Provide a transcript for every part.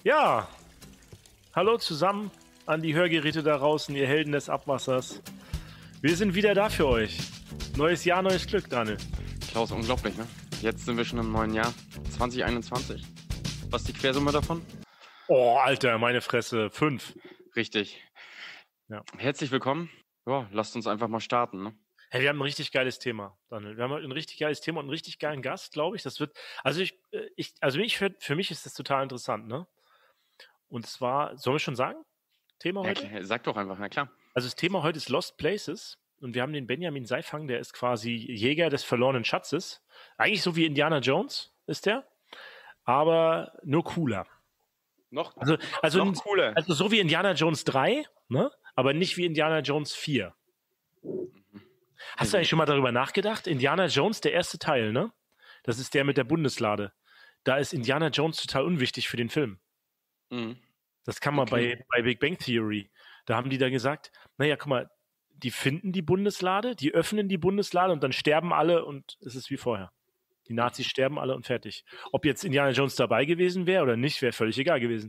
Ja, hallo zusammen an die Hörgeräte da draußen, ihr Helden des Abwassers. Wir sind wieder da für euch. Neues Jahr, neues Glück, Daniel. Klaus, unglaublich, ne? Jetzt sind wir schon im neuen Jahr, 2021. Was ist die Quersumme davon? Oh, Alter, meine Fresse, 5. Richtig. Ja. Herzlich willkommen. Ja, lasst uns einfach mal starten, ne? Hey, wir haben ein richtig geiles Thema, Daniel. Wir haben ein richtig geiles Thema und einen richtig geilen Gast, glaube ich. Das wird, für mich ist das total interessant, ne? Und zwar, sollen wir schon sagen? Thema heute? Ja, sag doch einfach, na klar. Also das Thema heute ist Lost Places und wir haben den Benjamin Seifang, der ist quasi Jäger des verlorenen Schatzes. Eigentlich so wie Indiana Jones ist der, aber nur cooler. Noch cooler. Also so wie Indiana Jones 3, ne? Aber nicht wie Indiana Jones 4. Hast du eigentlich schon mal darüber nachgedacht? Indiana Jones, der erste Teil, ne? Das ist der mit der Bundeslade. Da ist Indiana Jones total unwichtig für den Film. Mhm. Das kann man bei Big Bang Theory. Da haben die da gesagt, naja, guck mal, die finden die Bundeslade, die öffnen die Bundeslade und dann sterben alle und es ist wie vorher. Die Nazis sterben alle und fertig. Ob jetzt Indiana Jones dabei gewesen wäre oder nicht, wäre völlig egal gewesen.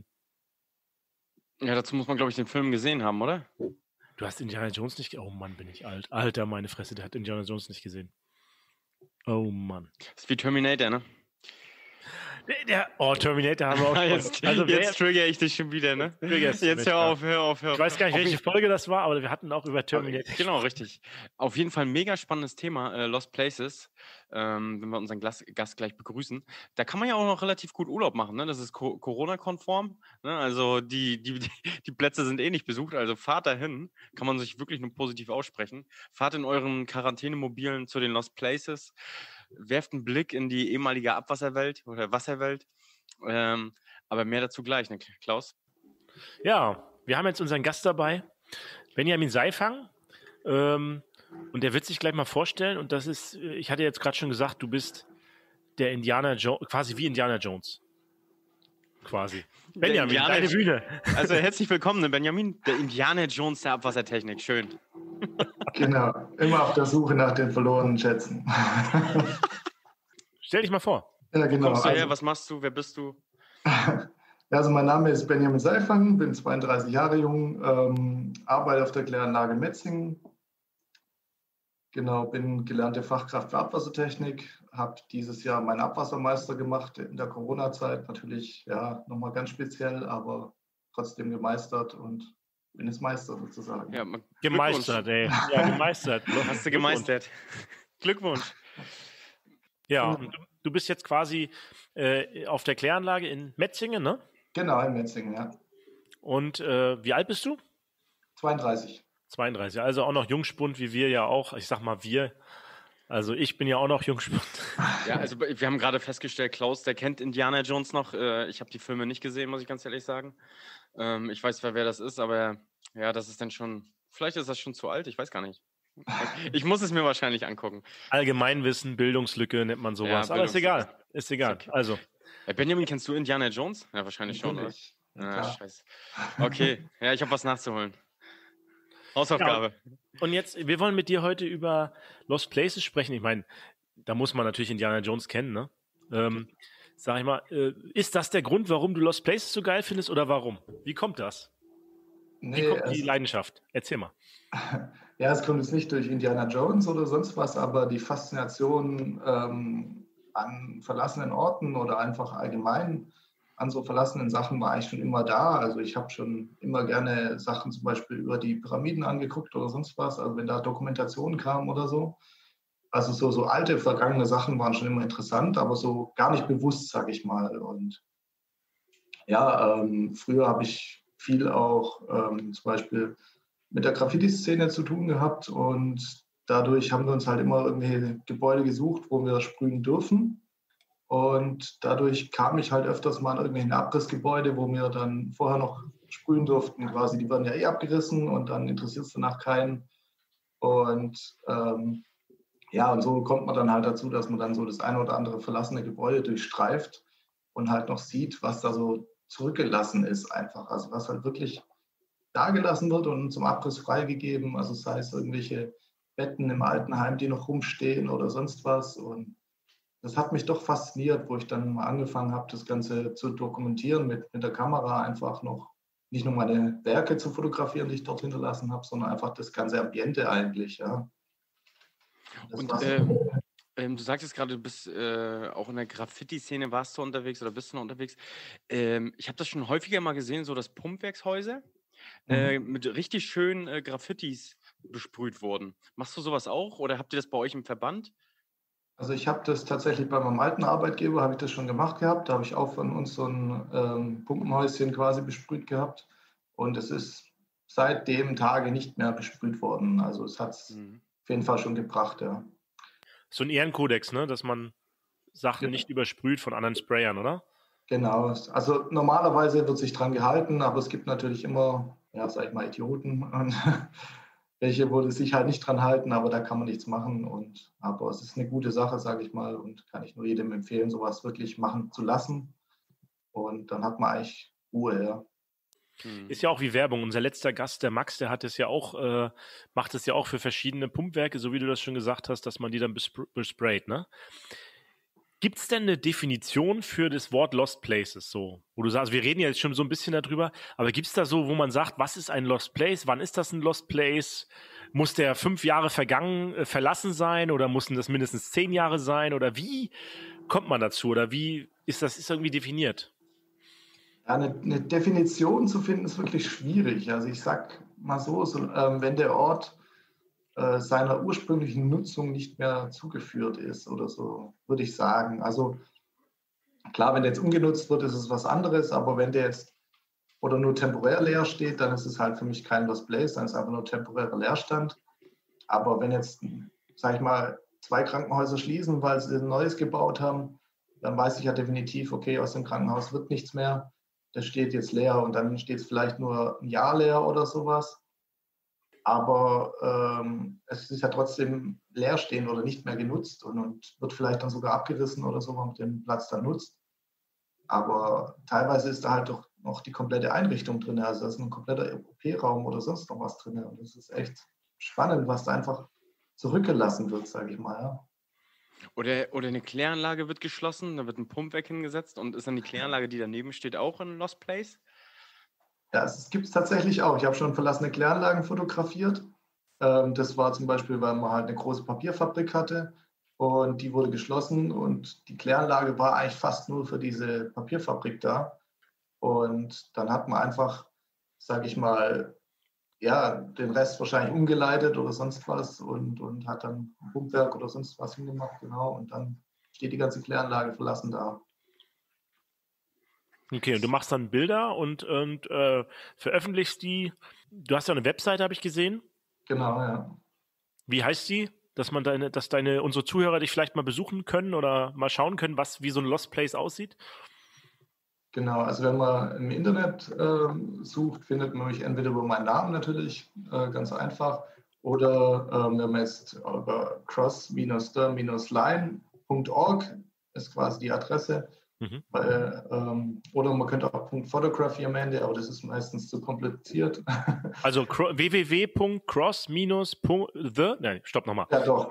Ja, dazu muss man, glaube ich, den Film gesehen haben, oder? Du hast Indiana Jones nicht gesehen? Oh Mann, bin ich alt. Alter, meine Fresse, der hat Indiana Jones nicht gesehen. Oh Mann. Das ist wie Terminator, ne? Terminator haben wir auch schon. Jetzt trigger ich dich schon wieder, ne? Jetzt hör auf. Ich weiß gar nicht, welche Folge das war, aber wir hatten auch über Terminator. Genau, richtig. Auf jeden Fall ein mega spannendes Thema, Lost Places, wenn wir unseren Gast gleich begrüßen. Da kann man ja auch noch relativ gut Urlaub machen, ne? Das ist Corona-konform, ne? Also die Plätze sind eh nicht besucht, also fahrt dahin, kann man sich wirklich nur positiv aussprechen. Fahrt in euren Quarantänemobilen zu den Lost Places, werft einen Blick in die ehemalige Abwasserwelt oder Wasserwelt. Aber mehr dazu gleich, ne, Klaus? Ja, wir haben jetzt unseren Gast dabei, Benjamin Seifang. Und der wird sich gleich mal vorstellen. Und das ist, ich hatte jetzt gerade schon gesagt, du bist der Indiana Jones, quasi wie Indiana Jones. Quasi. Benjamin, deine Bühne. Also herzlich willkommen, Benjamin, der Indiana Jones der Abwassertechnik. Schön. Genau, immer auf der Suche nach den verlorenen Schätzen. Stell dich mal vor. Ja, genau. Wo kommst du her? Was machst du? Wer bist du? Also mein Name ist Benjamin Seifang, bin 32 Jahre jung, arbeite auf der Kläranlage Metzingen. Genau, bin gelernte Fachkraft für Abwassertechnik, habe dieses Jahr meinen Abwassermeister gemacht in der Corona-Zeit. Natürlich, ja, nochmal ganz speziell, aber trotzdem gemeistert und bin jetzt Meister sozusagen. Ja, gemeistert, ey. Ja, gemeistert. Hast du gemeistert. Glückwunsch. Ja, und du bist jetzt quasi auf der Kläranlage in Metzingen, ne? Genau, in Metzingen, ja. Und wie alt bist du? 32. 32, also auch noch Jungspund wie wir ja auch. Ich sag mal wir. Also ich bin ja auch noch Jungspund. Ja, also wir haben gerade festgestellt, Klaus, der kennt Indiana Jones noch. Ich habe die Filme nicht gesehen, muss ich ganz ehrlich sagen. Ich weiß zwar, wer das ist, aber ja, das ist dann schon, vielleicht ist das schon zu alt, ich weiß gar nicht. Ich muss es mir wahrscheinlich angucken. Allgemeinwissen, Bildungslücke nennt man sowas. Ja, aber ist egal. Ist egal. Okay. Also. Benjamin, kennst du Indiana Jones? Ja, wahrscheinlich schon, oder? Ja, scheiße. Okay, ja, ich habe was nachzuholen. Hausaufgabe. Ja. Und jetzt, wir wollen mit dir heute über Lost Places sprechen. Ich meine, da muss man natürlich Indiana Jones kennen, ne? Sag ich mal, ist das der Grund, warum du Lost Places so geil findest oder warum? Wie kommt das? Wie kommt die Leidenschaft? Erzähl mal. Ja, es kommt jetzt nicht durch Indiana Jones oder sonst was, aber die Faszination an verlassenen Orten oder einfach allgemein an so verlassenen Sachen war eigentlich schon immer da. Also ich habe schon immer gerne Sachen zum Beispiel über die Pyramiden angeguckt oder sonst was, also wenn da Dokumentationen kamen oder so. Also so alte, vergangene Sachen waren schon immer interessant, aber so gar nicht bewusst, sage ich mal. Und ja, früher habe ich viel auch zum Beispiel mit der Graffiti-Szene zu tun gehabt und dadurch haben wir uns halt immer irgendwelche Gebäude gesucht, wo wir sprühen dürfen. Und dadurch kam ich halt öfters mal in irgendwelchen Abrissgebäude, wo wir dann vorher noch sprühen durften. Quasi, die werden ja eh abgerissen und dann interessiert es danach keinen. Und ja, und so kommt man dann halt dazu, dass man dann so das eine oder andere verlassene Gebäude durchstreift und halt noch sieht, was da so zurückgelassen ist einfach. Also was halt wirklich da gelassen wird und zum Abriss freigegeben. Also sei es irgendwelche Betten im Altenheim, die noch rumstehen oder sonst was. Und das hat mich doch fasziniert, wo ich dann mal angefangen habe, das Ganze zu dokumentieren mit der Kamera, einfach noch nicht nur meine Werke zu fotografieren, die ich dort hinterlassen habe, sondern einfach das ganze Ambiente eigentlich. Ja. Das Und war's. du sagtest gerade, du bist auch in der Graffiti-Szene warst du unterwegs oder bist du noch unterwegs. Ich habe das schon häufiger mal gesehen, so dass Pumpwerkshäuser mit richtig schönen Graffitis besprüht wurden. Machst du sowas auch oder habt ihr das bei euch im Verband? Also ich habe das tatsächlich bei meinem alten Arbeitgeber, habe ich das schon gemacht gehabt. Da habe ich auch von uns so ein Pumpenhäuschen quasi besprüht gehabt. Und es ist seit dem Tage nicht mehr besprüht worden. Also es hat es auf jeden Fall schon gebracht, ja. So ein Ehrenkodex, ne? Dass man Sachen nicht übersprüht von anderen Sprayern, oder? Genau. Also normalerweise wird sich dran gehalten, aber es gibt natürlich immer, ja, sag ich mal, Idioten und welche, wo sich halt nicht dran halten, aber da kann man nichts machen. Aber es ist eine gute Sache, sage ich mal, und kann ich nur jedem empfehlen, sowas wirklich machen zu lassen. Und dann hat man eigentlich Ruhe, ja. Ist ja auch wie Werbung. Unser letzter Gast, der Max, der hat es ja auch, macht es ja auch für verschiedene Pumpwerke, so wie du das schon gesagt hast, dass man die dann besprayt, ne? Gibt es denn eine Definition für das Wort Lost Places so? Wo du sagst, wir reden ja jetzt schon so ein bisschen darüber, aber gibt es da so, wo man sagt, was ist ein Lost Place? Wann ist das ein Lost Place? Muss der 5 Jahre verlassen sein oder müssen das mindestens 10 Jahre sein? Oder wie kommt man dazu? Oder wie ist das irgendwie definiert? Ja, eine Definition zu finden ist wirklich schwierig. Also ich sag mal so, wenn der Ort seiner ursprünglichen Nutzung nicht mehr zugeführt ist oder so, würde ich sagen. Also klar, wenn der jetzt umgenutzt wird, ist es was anderes, aber wenn der jetzt oder nur temporär leer steht, dann ist es halt für mich kein Lost Place, dann ist es einfach nur temporärer Leerstand. Aber wenn jetzt, sag ich mal, 2 Krankenhäuser schließen, weil sie ein neues gebaut haben, dann weiß ich ja definitiv, okay, aus dem Krankenhaus wird nichts mehr. Das steht jetzt leer und dann steht es vielleicht nur ein Jahr leer oder sowas. Aber es ist ja trotzdem leerstehend oder nicht mehr genutzt und wird vielleicht dann sogar abgerissen oder so, wenn man den Platz dann nutzt. Aber teilweise ist da halt doch noch die komplette Einrichtung drin. Also da ist ein kompletter OP-Raum oder sonst noch was drin. Und das ist echt spannend, was da einfach zurückgelassen wird, sage ich mal. Ja. Oder eine Kläranlage wird geschlossen, da wird ein Pumpwerk hingesetzt und ist dann die Kläranlage, die daneben steht, auch ein Lost Place? Ja, es gibt es tatsächlich auch. Ich habe schon verlassene Kläranlagen fotografiert. Das war zum Beispiel, weil man halt eine große Papierfabrik hatte und die wurde geschlossen und die Kläranlage war eigentlich fast nur für diese Papierfabrik da. Und dann hat man einfach, sage ich mal, ja, den Rest wahrscheinlich umgeleitet oder sonst was und hat dann ein Pumpwerk oder sonst was hingemacht, genau. Und dann steht die ganze Kläranlage verlassen da. Okay, und du machst dann Bilder und veröffentlichst die. Du hast ja eine Webseite, habe ich gesehen. Genau, ja. Wie heißt die? Dass unsere Zuhörer dich vielleicht mal besuchen können oder mal schauen können, wie so ein Lost Place aussieht? Genau, also wenn man im Internet sucht, findet man mich entweder über meinen Namen natürlich, ganz einfach, oder wenn man jetzt über cross-the-line.org ist quasi die Adresse. Oder man könnte auch .photography am Ende, aber das ist meistens zu kompliziert. Also www.cross-the, nein, stopp nochmal. Ja, doch.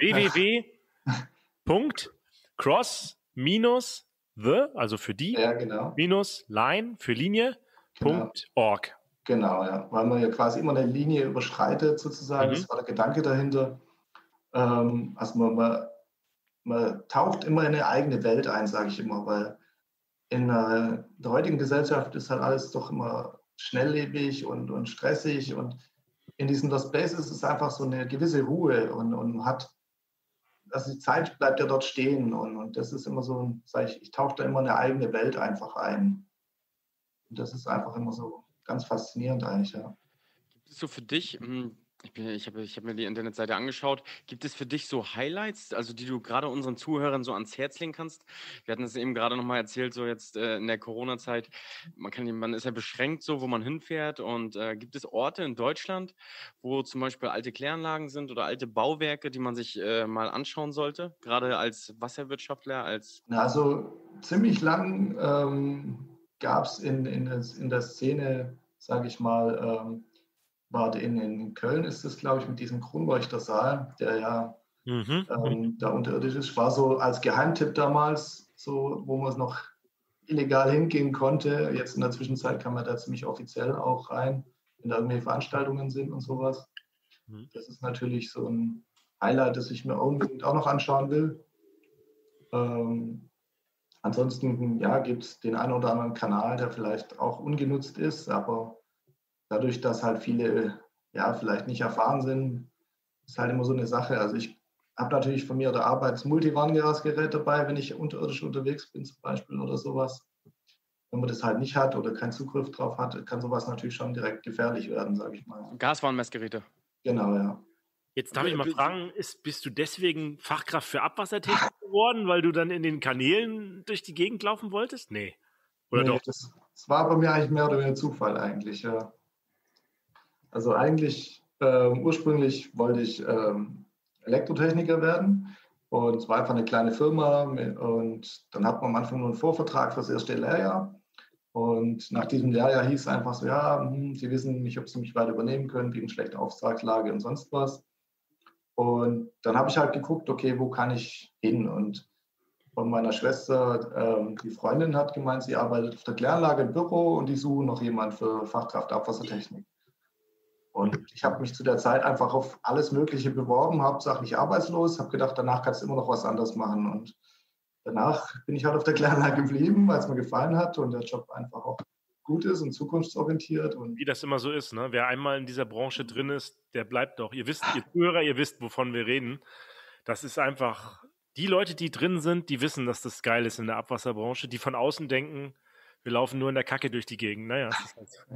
www.cross-the, also für die, ja, genau. line für Linie, Genau. .org. Genau, ja, weil man ja quasi immer eine Linie überschreitet sozusagen, das war der Gedanke dahinter. Also man taucht immer in eine eigene Welt ein, sage ich immer, weil in der heutigen Gesellschaft ist halt alles doch immer schnelllebig und stressig und in diesen Lost Places ist einfach so eine gewisse Ruhe und hat, also die Zeit bleibt ja dort stehen und das ist immer so, sage ich tauche da immer in eine eigene Welt einfach ein. Und das ist einfach immer so ganz faszinierend eigentlich, ja. Gibt es so für dich, ich hab mir die Internetseite angeschaut, gibt es für dich so Highlights, also die du gerade unseren Zuhörern so ans Herz legen kannst? Wir hatten es eben gerade nochmal erzählt, so jetzt in der Corona-Zeit, man ist ja beschränkt so, wo man hinfährt und gibt es Orte in Deutschland, wo zum Beispiel alte Kläranlagen sind oder alte Bauwerke, die man sich mal anschauen sollte, gerade als Wasserwirtschaftler, Also ziemlich lang gab es in der Szene, sage ich mal, war in Köln ist es, glaube ich, mit diesem Kronleuchtersaal, der ja da unterirdisch ist. War so als Geheimtipp damals, so, wo man es noch illegal hingehen konnte. Jetzt in der Zwischenzeit kann man da ziemlich offiziell auch rein, wenn da irgendwelche Veranstaltungen sind und sowas. Das ist natürlich so ein Highlight, das ich mir unbedingt auch noch anschauen will. Ansonsten, ja, gibt es den einen oder anderen Kanal, der vielleicht auch ungenutzt ist, aber dadurch, dass halt viele ja vielleicht nicht erfahren sind, ist halt immer so eine Sache. Also ich habe natürlich von mir der Arbeit das Multivarenglasgerät dabei, wenn ich unterirdisch unterwegs bin zum Beispiel oder sowas. Wenn man das halt nicht hat oder keinen Zugriff drauf hat, kann sowas natürlich schon direkt gefährlich werden, sage ich mal. Gaswarnmessgeräte. Genau, ja. Jetzt darf ich mal fragen, bist du deswegen Fachkraft für Abwassertechnik geworden, weil du dann in den Kanälen durch die Gegend laufen wolltest? Nee. Oder Nee, doch? das war bei mir eigentlich mehr oder weniger Zufall eigentlich, ja. Also eigentlich ursprünglich wollte ich Elektrotechniker werden und es war einfach eine kleine Firma und dann hat man am Anfang nur einen Vorvertrag für das erste Lehrjahr und nach diesem Lehrjahr hieß es einfach so, ja, Sie wissen nicht, ob Sie mich weiter übernehmen können wegen schlechter Auftragslage und sonst was. Und dann habe ich halt geguckt, okay, wo kann ich hin? Und von meiner Schwester, die Freundin hat gemeint, sie arbeitet auf der Kläranlage im Büro und die suchen noch jemanden für Fachkraft Abwassertechnik. Und ich habe mich zu der Zeit einfach auf alles Mögliche beworben, hauptsächlich arbeitslos, habe gedacht, danach kannst du immer noch was anderes machen. Und danach bin ich halt auf der Kläranlage geblieben, weil es mir gefallen hat und der Job einfach auch gut ist und zukunftsorientiert. Und wie das immer so ist, ne? Wer einmal in dieser Branche drin ist, der bleibt doch. Ihr wisst, ihr Zuhörer, ihr wisst, wovon wir reden. Das ist einfach, die Leute, die drin sind, die wissen, dass das geil ist in der Abwasserbranche. Die von außen denken, wir laufen nur in der Kacke durch die Gegend. Naja, das ist halt so.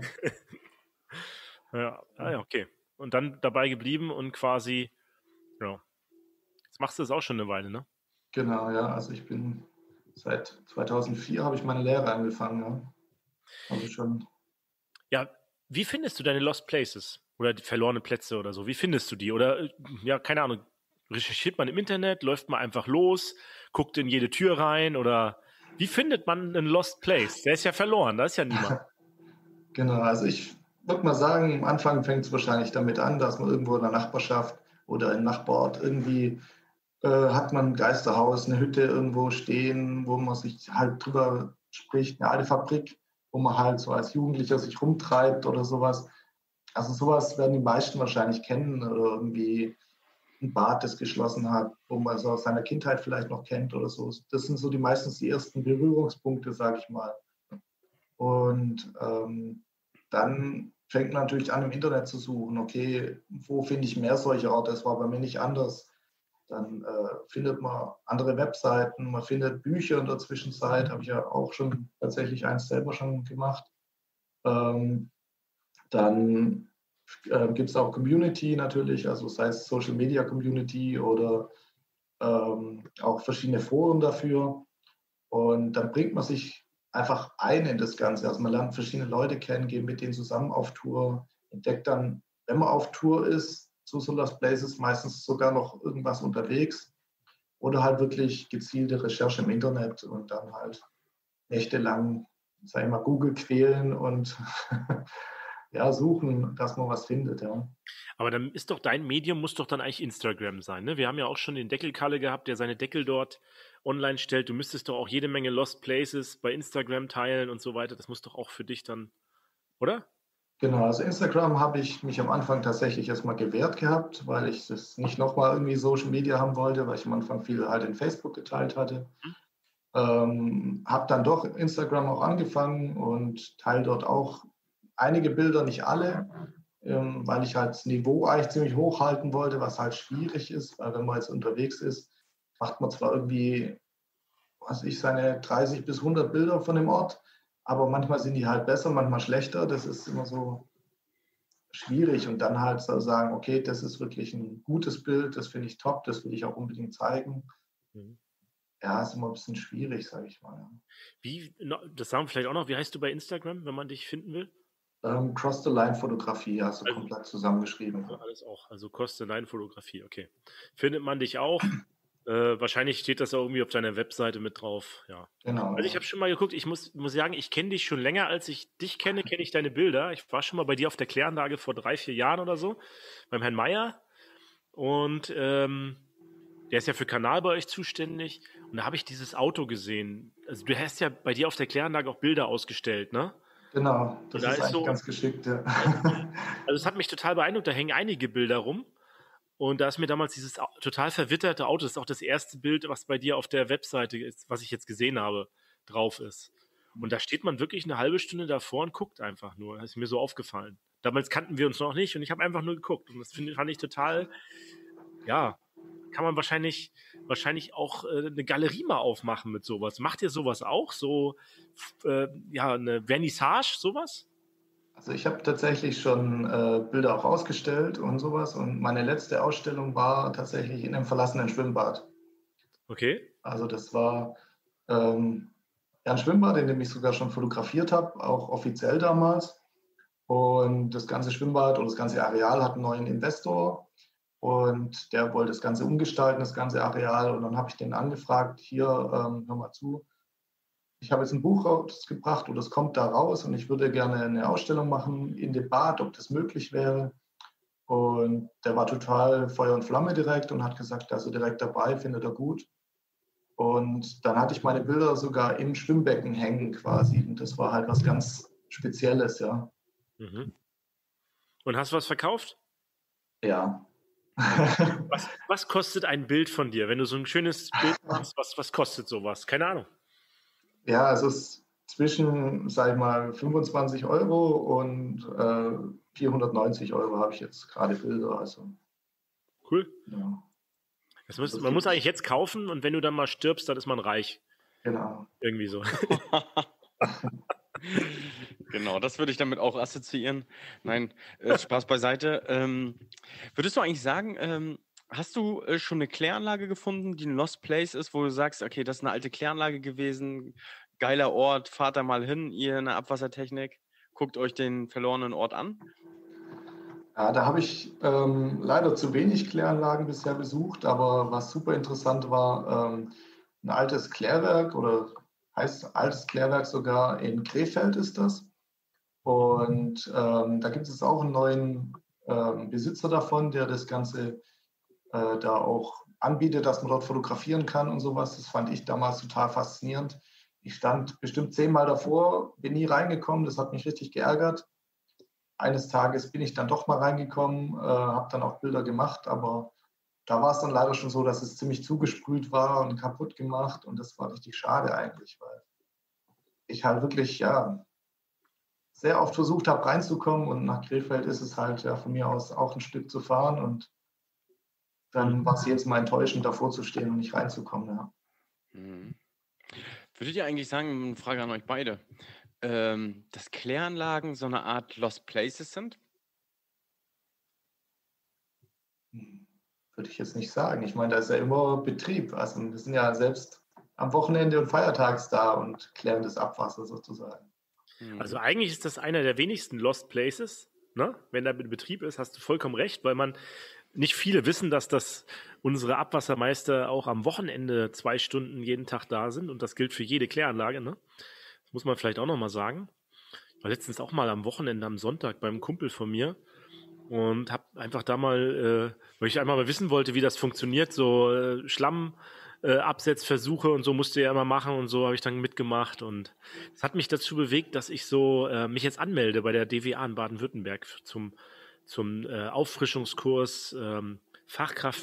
Ja, okay. Und dann dabei geblieben und quasi, ja. Jetzt machst du das auch schon eine Weile, ne? genau, ja, also ich bin seit 2004 habe ich meine Lehre angefangen. Ja. Also schon. Ja, wie findest du deine Lost Places oder die verlorenen Plätze oder so? Wie findest du die? Oder, ja, keine Ahnung, recherchiert man im Internet, läuft man einfach los, guckt in jede Tür rein oder wie findet man einen Lost Place? Der ist ja verloren, da ist ja niemand. Genau, also ich würde mal sagen, am Anfang fängt es wahrscheinlich damit an, dass man irgendwo in der Nachbarschaft oder im Nachbarort irgendwie hat man ein Geisterhaus, eine Hütte irgendwo stehen, wo man sich halt drüber spricht, eine alte Fabrik, wo man halt so als Jugendlicher sich rumtreibt oder sowas. Also sowas werden die meisten wahrscheinlich kennen oder irgendwie ein Bad, das geschlossen hat, wo man so aus seiner Kindheit vielleicht noch kennt oder so. Das sind so meistens die ersten Berührungspunkte, sage ich mal. Und dann fängt man natürlich an, im Internet zu suchen. Okay, wo finde ich mehr solche Orte? Das war bei mir nicht anders. Dann findet man andere Webseiten, man findet Bücher in der Zwischenzeit, habe ich ja auch schon tatsächlich eins selber schon gemacht. Dann gibt es auch Community natürlich, also sei es Social Media Community oder auch verschiedene Foren dafür. Und dann bringt man sich einfach ein in das Ganze. Also man lernt verschiedene Leute kennen, geht mit denen zusammen auf Tour, entdeckt dann, wenn man auf Tour ist, zu so Lost Places meistens sogar noch irgendwas unterwegs oder halt wirklich gezielte Recherche im Internet und dann halt nächtelang, sag ich mal, Google quälen und ja, suchen, dass man was findet, ja. Aber dann ist doch dein Medium, muss doch dann eigentlich Instagram sein, ne? Wir haben ja auch schon den Deckelkalle gehabt, der seine Deckel dort online stellt. Du müsstest doch auch jede Menge Lost Places bei Instagram teilen und so weiter. Das muss doch auch für dich dann, oder? Genau, also Instagram habe ich mich am Anfang tatsächlich erstmal gewehrt gehabt, weil ich das nicht nochmal irgendwie Social Media haben wollte, weil ich am Anfang viel halt in Facebook geteilt hatte. Habe dann doch Instagram auch angefangen und teile dort auch einige Bilder, nicht alle, weil ich halt das Niveau eigentlich ziemlich hoch halten wollte, was halt schwierig ist, weil wenn man jetzt unterwegs ist, macht man zwar irgendwie, was ich, seine 30 bis 100 Bilder von dem Ort, aber manchmal sind die halt besser, manchmal schlechter. Das ist immer so schwierig und dann halt so sagen, okay, das ist wirklich ein gutes Bild, das finde ich top, das will ich auch unbedingt zeigen. Ja, ist immer ein bisschen schwierig, sage ich mal. Wie, das sagen wir vielleicht auch noch, wie heißt du bei Instagram, wenn man dich finden will? Cross-the-Line-Fotografie, also komplett zusammengeschrieben. Also alles auch, also Cross-the-Line-Fotografie, okay. Findet man dich auch? Wahrscheinlich steht das auch irgendwie auf deiner Webseite mit drauf, ja. Genau. Also ich habe schon mal geguckt, ich muss sagen, ich kenne dich schon länger, als ich dich kenne ich deine Bilder. Ich war schon mal bei dir auf der Kläranlage vor 3, 4 Jahren oder so, beim Herrn Meier. Und der ist ja für Kanal bei euch zuständig. Und da habe ich dieses Auto gesehen. Also du hast ja bei dir auf der Kläranlage auch Bilder ausgestellt, ne? Genau, das Und da ist ist eigentlich so, ganz geschickt. Ja. also es hat mich total beeindruckt, da hängen einige Bilder rum. Und da ist mir damals dieses total verwitterte Auto, das ist auch das erste Bild, was bei dir auf der Webseite ist, was ich jetzt gesehen habe, drauf ist. Und da steht man wirklich eine halbe Stunde davor und guckt einfach nur. Das ist mir so aufgefallen. Damals kannten wir uns noch nicht und ich habe einfach nur geguckt. Und das fand ich total, ja, kann man wahrscheinlich auch eine Galerie mal aufmachen mit sowas. Macht ihr sowas auch? So, ja, eine Vernissage, sowas? Also ich habe tatsächlich schon Bilder auch ausgestellt und sowas. Und meine letzte Ausstellung war tatsächlich in einem verlassenen Schwimmbad. Okay. Also das war ja, ein Schwimmbad, in dem ich sogar schon fotografiert habe, auch offiziell damals. Und das ganze Schwimmbad oder das ganze Areal hat einen neuen Investor und der wollte das Ganze umgestalten, das ganze Areal. Und dann habe ich den angefragt, hier, hör mal zu, ich habe jetzt ein Buch rausgebracht oder es kommt da raus und ich würde gerne eine Ausstellung machen in dem Bad, ob das möglich wäre. Und der war total Feuer und Flamme direkt und hat gesagt, also direkt dabei, findet er gut. Und dann hatte ich meine Bilder sogar im Schwimmbecken hängen quasi. Und das war halt was ganz Spezielles, ja. Mhm. Und hast du was verkauft? Ja. Was kostet ein Bild von dir? Wenn du so ein schönes Bild machst, was kostet sowas? Keine Ahnung. Ja, also es ist zwischen, sag ich mal, 25 Euro und 490 Euro habe ich jetzt gerade Bilder. Also, Cool. ja. Man muss eigentlich jetzt kaufen und wenn du dann mal stirbst, dann ist man reich. Genau. Irgendwie so. Genau, das würde ich damit auch assoziieren. Nein, Spaß beiseite. Würdest du eigentlich sagen, hast du schon eine Kläranlage gefunden, die ein Lost Place ist, wo du sagst, okay, das ist eine alte Kläranlage gewesen, geiler Ort, fahrt da mal hin, ihr in der Abwassertechnik, guckt euch den verlorenen Ort an? Ja, da habe ich leider zu wenig Kläranlagen bisher besucht, aber was super interessant war, ein altes Klärwerk oder heißt altes Klärwerk sogar in Krefeld ist das. Und da gibt es auch einen neuen Besitzer davon, der das Ganze da auch anbietet, dass man dort fotografieren kann und sowas. Das fand ich damals total faszinierend. Ich stand bestimmt 10-mal davor, bin nie reingekommen, das hat mich richtig geärgert. Eines Tages bin ich dann doch mal reingekommen, habe dann auch Bilder gemacht, aber da war es dann leider schon so, dass es ziemlich zugesprüht war und kaputt gemacht und das war richtig schade eigentlich, weil ich halt wirklich ja sehr oft versucht habe reinzukommen und nach Krefeld ist es halt ja von mir aus auch ein Stück zu fahren und dann war es jedes Mal enttäuschend davor zu stehen und nicht reinzukommen. Ja. Mhm. Würdet ihr eigentlich sagen, eine Frage an euch beide, dass Kläranlagen so eine Art Lost Places sind? Würde ich jetzt nicht sagen. Ich meine, da ist ja immer Betrieb. Also wir sind ja selbst am Wochenende und feiertags da und klären das Abwasser sozusagen. Also eigentlich ist das einer der wenigsten Lost Places. Ne? Wenn da Betrieb ist, hast du vollkommen recht, weil nicht viele wissen, dass unsere Abwassermeister auch am Wochenende 2 Stunden jeden Tag da sind und das gilt für jede Kläranlage. Ne? Das muss man vielleicht auch nochmal sagen. Ich war letztens auch mal am Wochenende, am Sonntag beim Kumpel von mir und habe einfach da mal, weil ich einmal mal wissen wollte, wie das funktioniert, so Schlammabsetzversuche und so musste er immer machen und so habe ich dann mitgemacht und das hat mich dazu bewegt, dass ich so mich jetzt anmelde bei der DWA in Baden-Württemberg zum Auffrischungskurs Fachkraft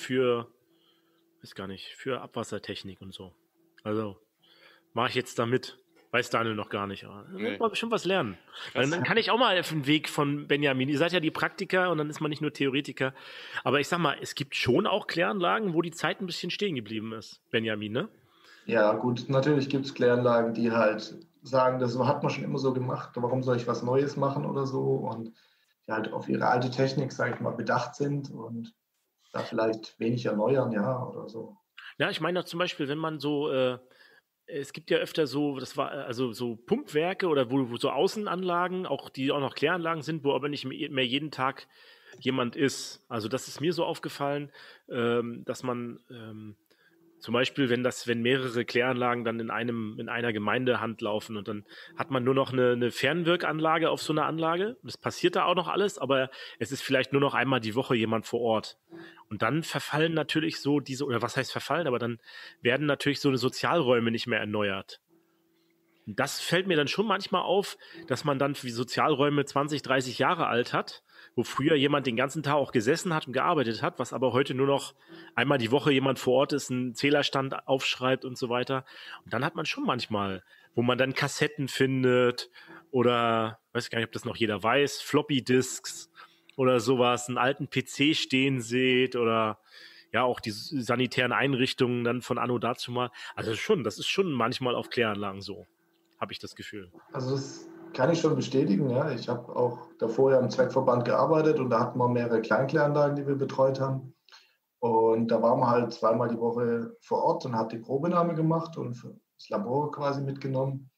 für Abwassertechnik und so. Also mache ich jetzt da mit. Weiß Daniel noch gar nicht. Aber da wird man bestimmt was lernen. Dann kann ich auch mal auf den Weg von Benjamin. Ihr seid ja die Praktiker und dann ist man nicht nur Theoretiker. Aber ich sag mal, es gibt schon auch Kläranlagen, wo die Zeit ein bisschen stehen geblieben ist, Benjamin, ne? Ja, gut, natürlich gibt es Kläranlagen, die halt sagen, das hat man schon immer so gemacht, warum soll ich was Neues machen oder so und die halt auf ihre alte Technik, sage ich mal, bedacht sind und da vielleicht wenig erneuern, ja, oder so. Ja, ich meine zum Beispiel, wenn man so es gibt ja öfter so, das war also so Pumpwerke oder wo so Außenanlagen, auch die auch noch Kläranlagen sind, wo aber nicht mehr jeden Tag jemand ist. Also das ist mir so aufgefallen, dass man Zum Beispiel, wenn mehrere Kläranlagen dann in einer Gemeindehand laufen und dann hat man nur noch eine Fernwirkanlage auf so einer Anlage. Das passiert da auch noch alles, aber es ist vielleicht nur noch einmal die Woche jemand vor Ort. Und dann verfallen natürlich so oder was heißt verfallen, aber dann werden natürlich so eine Sozialräume nicht mehr erneuert. Und das fällt mir dann schon manchmal auf, dass man dann für die Sozialräume 20, 30 Jahre alt hat, wo früher jemand den ganzen Tag auch gesessen hat und gearbeitet hat, was aber heute nur noch einmal die Woche jemand vor Ort ist, einen Zählerstand aufschreibt und so weiter. Und dann hat man schon manchmal, wo man dann Kassetten findet oder, weiß gar nicht, ob das noch jeder weiß, Floppy-Disks oder sowas, einen alten PC stehen seht oder ja, auch die sanitären Einrichtungen dann von anno dazu mal. Also das ist schon manchmal auf Kläranlagen so, habe ich das Gefühl. Also das kann ich schon bestätigen, ja. Ich habe auch davor ja im Zweckverband gearbeitet und da hatten wir mehrere Kleinkläranlagen, die wir betreut haben. Und da waren wir halt zweimal die Woche vor Ort und haben die Probenahme gemacht und das Labor quasi mitgenommen.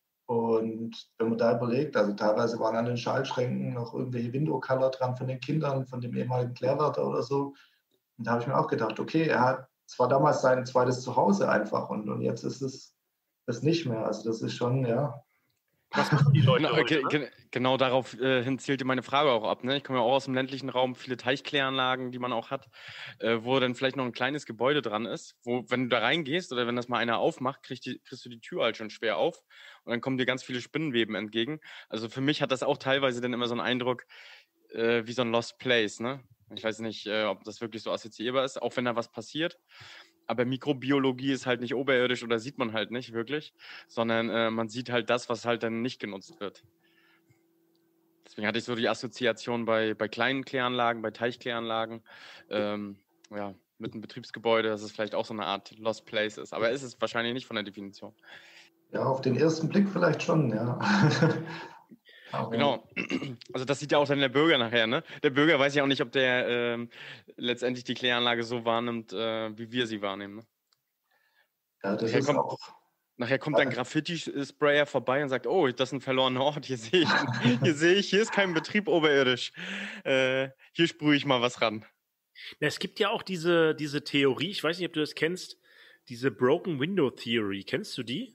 Und wenn man da überlegt, also teilweise waren an den Schaltschränken noch irgendwelche Window-Color dran von den Kindern, von dem ehemaligen Klärwärter oder so. Und da habe ich mir auch gedacht, okay, er hat zwar damals sein zweites Zuhause einfach und jetzt ist es das nicht mehr. Also das ist schon, ja. Was machen die Leute heute, Genau darauf hin zielte meine Frage auch ab. Ne? Ich komme ja auch aus dem ländlichen Raum, viele Teichkläranlagen, die man auch hat, wo dann vielleicht noch ein kleines Gebäude dran ist, wo, wenn du da reingehst oder wenn das mal einer aufmacht, kriegst du die Tür halt schon schwer auf und dann kommen dir ganz viele Spinnenweben entgegen. Also für mich hat das auch teilweise dann immer so einen Eindruck wie so ein Lost Place. Ne? Ich weiß nicht, ob das wirklich so assoziierbar ist, auch wenn da was passiert. Aber Mikrobiologie ist halt nicht oberirdisch oder sieht man halt nicht wirklich, sondern man sieht halt das, was halt dann nicht genutzt wird. Deswegen hatte ich so die Assoziation bei kleinen Kläranlagen, bei Teichkläranlagen, ja, mit einem Betriebsgebäude, dass es vielleicht auch so eine Art Lost Place ist. Aber ist es wahrscheinlich nicht von der Definition. Ja, auf den ersten Blick vielleicht schon, ja. Aber genau, also das sieht ja auch dann der Bürger nachher, ne? Der Bürger weiß ja auch nicht, ob der letztendlich die Kläranlage so wahrnimmt, wie wir sie wahrnehmen. Ne? Ja, das ist auch... Nachher kommt ein Graffiti-Sprayer vorbei und sagt, oh, das ist ein verlorener Ort, hier sehe ich, hier ist kein Betrieb oberirdisch. Hier sprühe ich mal was ran. Ja, es gibt ja auch diese Theorie, ich weiß nicht, ob du das kennst, diese Broken Window Theory. Kennst du die?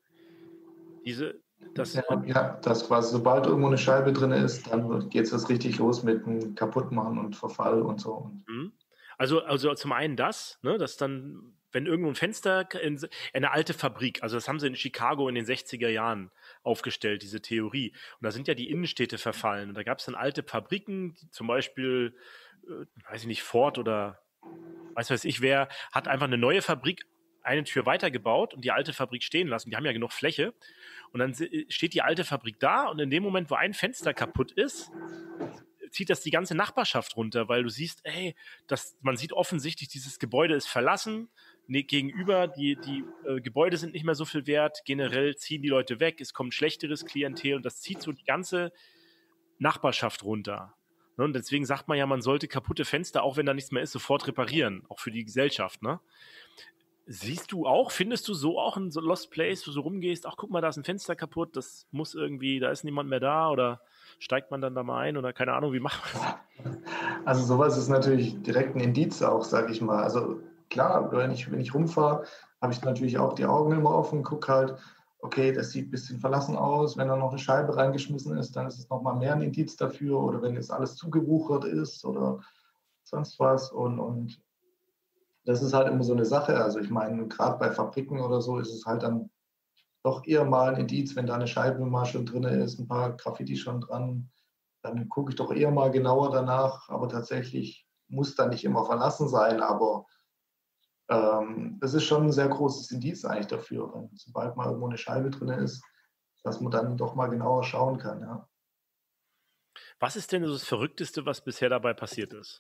Das quasi, sobald irgendwo eine Scheibe drin ist, dann geht es richtig los mit dem Kaputtmachen und Verfall und so. Also zum einen das, ne, dass dann, wenn irgendwo ein Fenster in eine alte Fabrik, also das haben sie in Chicago in den 60er Jahren aufgestellt, diese Theorie. Und da sind ja die Innenstädte verfallen. Und da gab es dann alte Fabriken, zum Beispiel, weiß ich nicht, Ford oder weiß ich wer, hat einfach eine neue Fabrik eine Tür weitergebaut und die alte Fabrik stehen lassen. Die haben ja genug Fläche. Und dann steht die alte Fabrik da und in dem Moment, wo ein Fenster kaputt ist, zieht das die ganze Nachbarschaft runter, weil du siehst, man sieht offensichtlich, dieses Gebäude ist verlassen, gegenüber, die Gebäude sind nicht mehr so viel wert, generell ziehen die Leute weg, es kommt schlechteres Klientel und das zieht so die ganze Nachbarschaft runter. Und deswegen sagt man ja, man sollte kaputte Fenster, auch wenn da nichts mehr ist, sofort reparieren, auch für die Gesellschaft, ne? Findest du so auch ein Lost Place, wo du rumgehst, ach guck mal, da ist ein Fenster kaputt, das muss irgendwie, da ist niemand mehr da oder steigt man dann da mal ein oder keine Ahnung, wie macht man das? Also sowas ist natürlich direkt ein Indiz auch, sage ich mal. Also klar, wenn ich rumfahre, habe ich natürlich auch die Augen immer offen, gucke halt, okay, das sieht ein bisschen verlassen aus, wenn da noch eine Scheibe reingeschmissen ist, dann ist es nochmal mehr ein Indiz dafür oder wenn jetzt alles zugewuchert ist oder sonst was und das ist halt immer so eine Sache. Also ich meine, gerade bei Fabriken oder so ist es halt dann doch eher mal ein Indiz, wenn da eine Scheibe mal schon drin ist, ein paar Graffiti schon dran, dann gucke ich doch eher mal genauer danach. Aber tatsächlich muss da nicht immer verlassen sein. Aber das ist schon ein sehr großes Indiz eigentlich dafür, wenn sobald mal irgendwo eine Scheibe drin ist, dass man dann doch mal genauer schauen kann. Ja. Was ist denn das Verrückteste, was bisher dabei passiert ist?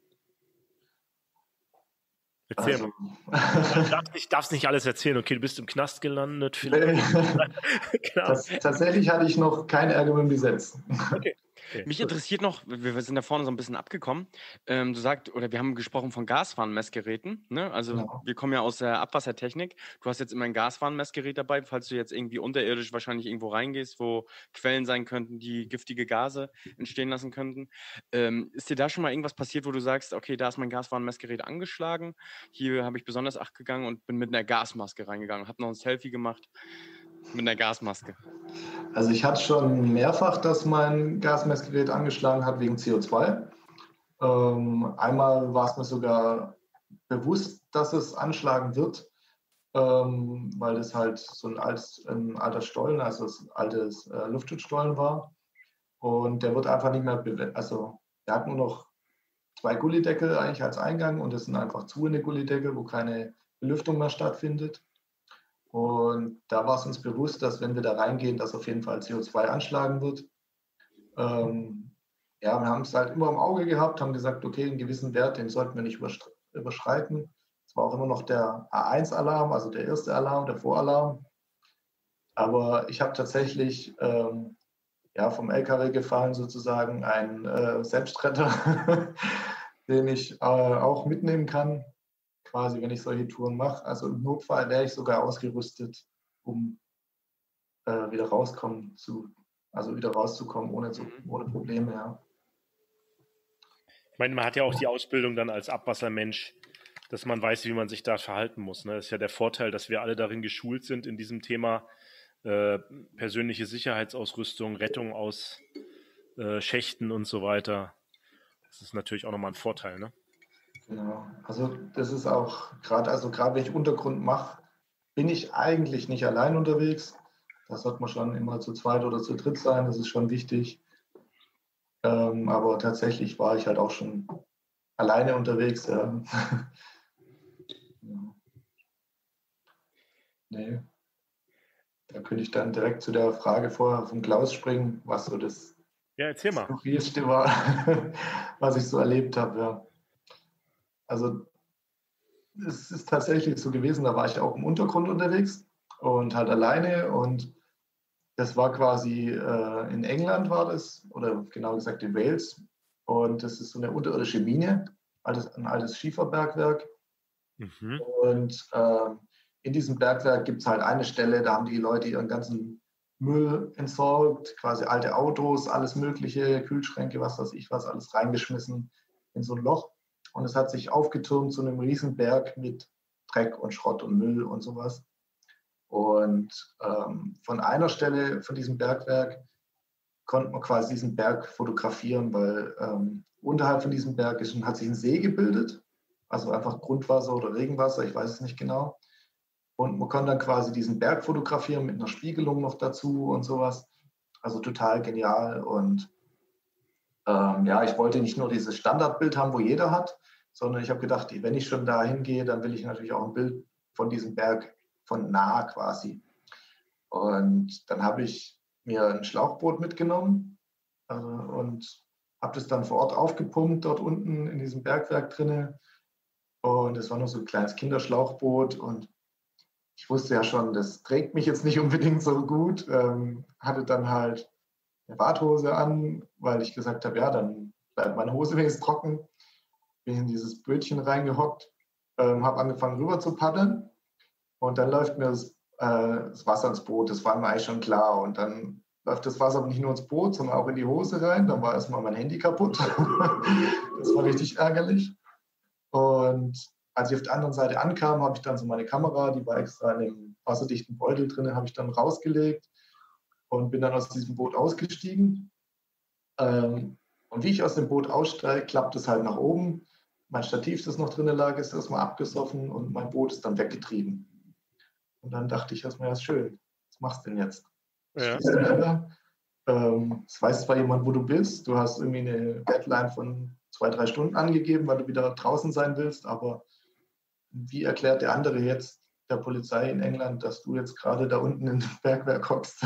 Erzähl mal. Ich darf nicht alles erzählen. Okay, du bist im Knast gelandet. Tatsächlich hatte ich noch keinen Ärger mit dem Gesetz. Okay. Okay. Mich interessiert noch, wir sind da vorne so ein bisschen abgekommen. Du sagst, oder wir haben gesprochen von Gaswarnmessgeräten, ne? Also Genau. wir kommen ja aus der Abwassertechnik. Du hast jetzt immer ein Gaswarnmessgerät dabei, falls du jetzt irgendwie unterirdisch wahrscheinlich irgendwo reingehst, wo Quellen sein könnten, die giftige Gase entstehen lassen könnten. Ist dir da schon mal irgendwas passiert, wo du sagst, okay, da ist mein Gaswarnmessgerät angeschlagen, hier habe ich besonders Acht gegangen und bin mit einer Gasmaske reingegangen, habe noch ein Selfie gemacht mit einer Gasmaske? Also ich hatte schon mehrfach, dass mein Gasmessgerät angeschlagen hat wegen CO2. Einmal war es mir sogar bewusst, dass es anschlagen wird, weil das halt so ein alter Stollen, also ein altes Luftschutzstollen war. Und der wird einfach nicht mehr, also der hat nur noch 2 Gullydeckel eigentlich als Eingang und das sind einfach zu in die Gullydeckel, wo keine Belüftung mehr stattfindet. Und da war es uns bewusst, dass wenn wir da reingehen, dass auf jeden Fall CO2 anschlagen wird. Ja, wir haben es halt immer im Auge gehabt, haben gesagt, okay, einen gewissen Wert, den sollten wir nicht überschreiten. Es war auch immer noch der A1-Alarm, also der erste Alarm, der Voralarm. Aber ich habe tatsächlich ja, vom LKW gefallen sozusagen einen Selbstretter, den ich auch mitnehmen kann, quasi, wenn ich solche Touren mache. Also im Notfall wäre ich sogar ausgerüstet, um wieder wieder rauszukommen ohne Probleme, ja. Ich meine, man hat ja auch die Ausbildung dann als Abwassermensch, dass man weiß, wie man sich da verhalten muss. Ne? Das ist ja der Vorteil, dass wir alle darin geschult sind in diesem Thema persönliche Sicherheitsausrüstung, Rettung aus Schächten und so weiter. Das ist natürlich auch nochmal ein Vorteil, ne? Genau. Also das ist auch gerade wenn ich Untergrund mache, bin ich eigentlich nicht allein unterwegs. Da sollte man schon immer zu zweit oder zu dritt sein, das ist schon wichtig. Aber tatsächlich war ich halt auch schon alleine unterwegs. Ja. Ja. Nee. Da könnte ich dann direkt zu der Frage vorher von Klaus springen, was so das Ja, erzähl mal. Skurrilste war, was ich so erlebt habe. Ja. Also es ist tatsächlich so gewesen, da war ich auch im Untergrund unterwegs und halt alleine und das war quasi in England war das, oder genau gesagt in Wales. Und das ist so eine unterirdische Mine, ein altes Schieferbergwerk. Mhm. Und in diesem Bergwerk gibt es halt eine Stelle, da haben die Leute ihren ganzen Müll entsorgt, quasi alte Autos, alles Mögliche, Kühlschränke, was weiß ich was, alles reingeschmissen in so ein Loch. Und es hat sich aufgetürmt zu einem riesen Berg mit Dreck und Schrott und Müll und sowas. Und von einer Stelle von diesem Bergwerk konnte man quasi diesen Berg fotografieren, weil unterhalb von diesem Berg hat sich ein See gebildet, also einfach Grundwasser oder Regenwasser, ich weiß es nicht genau. Und man konnte dann quasi diesen Berg fotografieren mit einer Spiegelung noch dazu und sowas. Also total genial. Und ja, ich wollte nicht nur dieses Standardbild haben, wo jeder hat, sondern ich habe gedacht, wenn ich schon da hingehe, dann will ich natürlich auch ein Bild von diesem Berg von nah quasi. Und dann habe ich mir ein Schlauchboot mitgenommen und habe das dann vor Ort aufgepumpt, dort unten in diesem Bergwerk drinne. Und es war nur so ein kleines Kinderschlauchboot und ich wusste ja schon, das trägt mich jetzt nicht unbedingt so gut. Hatte dann halt eine Badhose an, weil ich gesagt habe, ja, dann bleibt meine Hose wenigstens trocken. Bin in dieses Bötchen reingehockt, habe angefangen rüber zu paddeln und dann läuft mir das Wasser ins Boot. Das war mir eigentlich schon klar. Und dann läuft das Wasser aber nicht nur ins Boot, sondern auch in die Hose rein. Dann war erstmal mein Handy kaputt. Das war richtig ärgerlich. Und als ich auf der anderen Seite ankam, habe ich dann so meine Kamera, die war extra in einem wasserdichten Beutel drin, habe ich dann rausgelegt und bin dann aus diesem Boot ausgestiegen. Und wie ich aus dem Boot aussteige, klappt es halt nach oben. Mein Stativ, das noch drin lag, ist erstmal abgesoffen und mein Boot ist dann weggetrieben. Und dann dachte ich erstmal, ja, ist schön. Was machst du denn jetzt? Ja. Stehst du da? Es weiß zwar jemand, wo du bist. Du hast irgendwie eine Deadline von 2, 3 Stunden angegeben, weil du wieder draußen sein willst. Aber wie erklärt der andere jetzt der Polizei in England, dass du jetzt gerade da unten im Bergwerk hockst?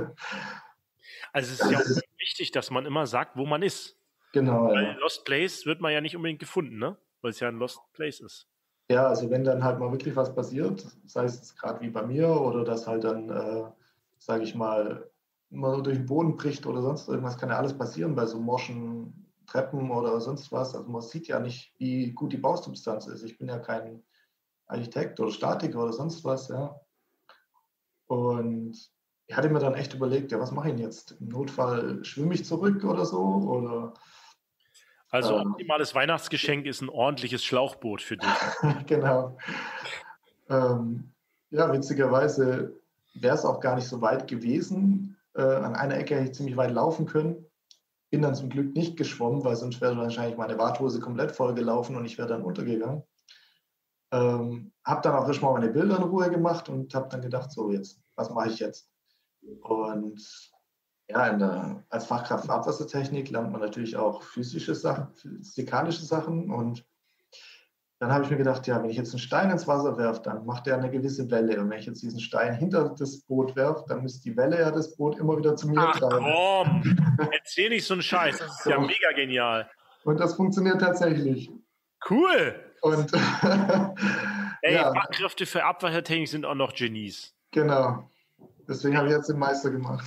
Also es ist ja auch wichtig, dass man immer sagt, wo man ist. Genau, Weil ja. Lost Place wird man ja nicht unbedingt gefunden, ne? Weil es ja ein Lost Place ist. Ja, also wenn dann halt mal wirklich was passiert, sei es gerade wie bei mir oder dass halt dann, sage ich mal, mal durch den Boden bricht oder sonst irgendwas, kann ja alles passieren bei so morschen Treppen oder sonst was. Also man sieht ja nicht, wie gut die Bausubstanz ist. Ich bin ja kein Architekt oder Statiker oder sonst was, ja. Und ich hatte mir dann echt überlegt, ja, was mache ich denn jetzt? Im Notfall schwimme ich zurück oder so? Oder Also optimales Weihnachtsgeschenk ist ein ordentliches Schlauchboot für dich. genau. Ja, witzigerweise wäre es auch gar nicht so weit gewesen. An einer Ecke hätte ich ziemlich weit laufen können. Bin dann zum Glück nicht geschwommen, weil sonst wäre wahrscheinlich meine Warthose komplett voll gelaufen und ich wäre dann untergegangen. Habe dann auch erstmal meine Bilder in Ruhe gemacht und habe dann gedacht, so jetzt, was mache ich jetzt? Und ja, als Fachkraft für Abwassertechnik lernt man natürlich auch physische Sachen, physikalische Sachen. Und dann habe ich mir gedacht, ja, wenn ich jetzt einen Stein ins Wasser werfe, dann macht der eine gewisse Welle. Und wenn ich jetzt diesen Stein hinter das Boot werfe, dann müsste die Welle ja das Boot immer wieder zu mir treiben. Komm, erzähl nicht so einen Scheiß, das ist ja mega genial. Und das funktioniert tatsächlich. Cool. Und ey, ja. Fachkräfte für Abwassertechnik sind auch noch Genies. Genau. Deswegen habe ich jetzt den Meister gemacht.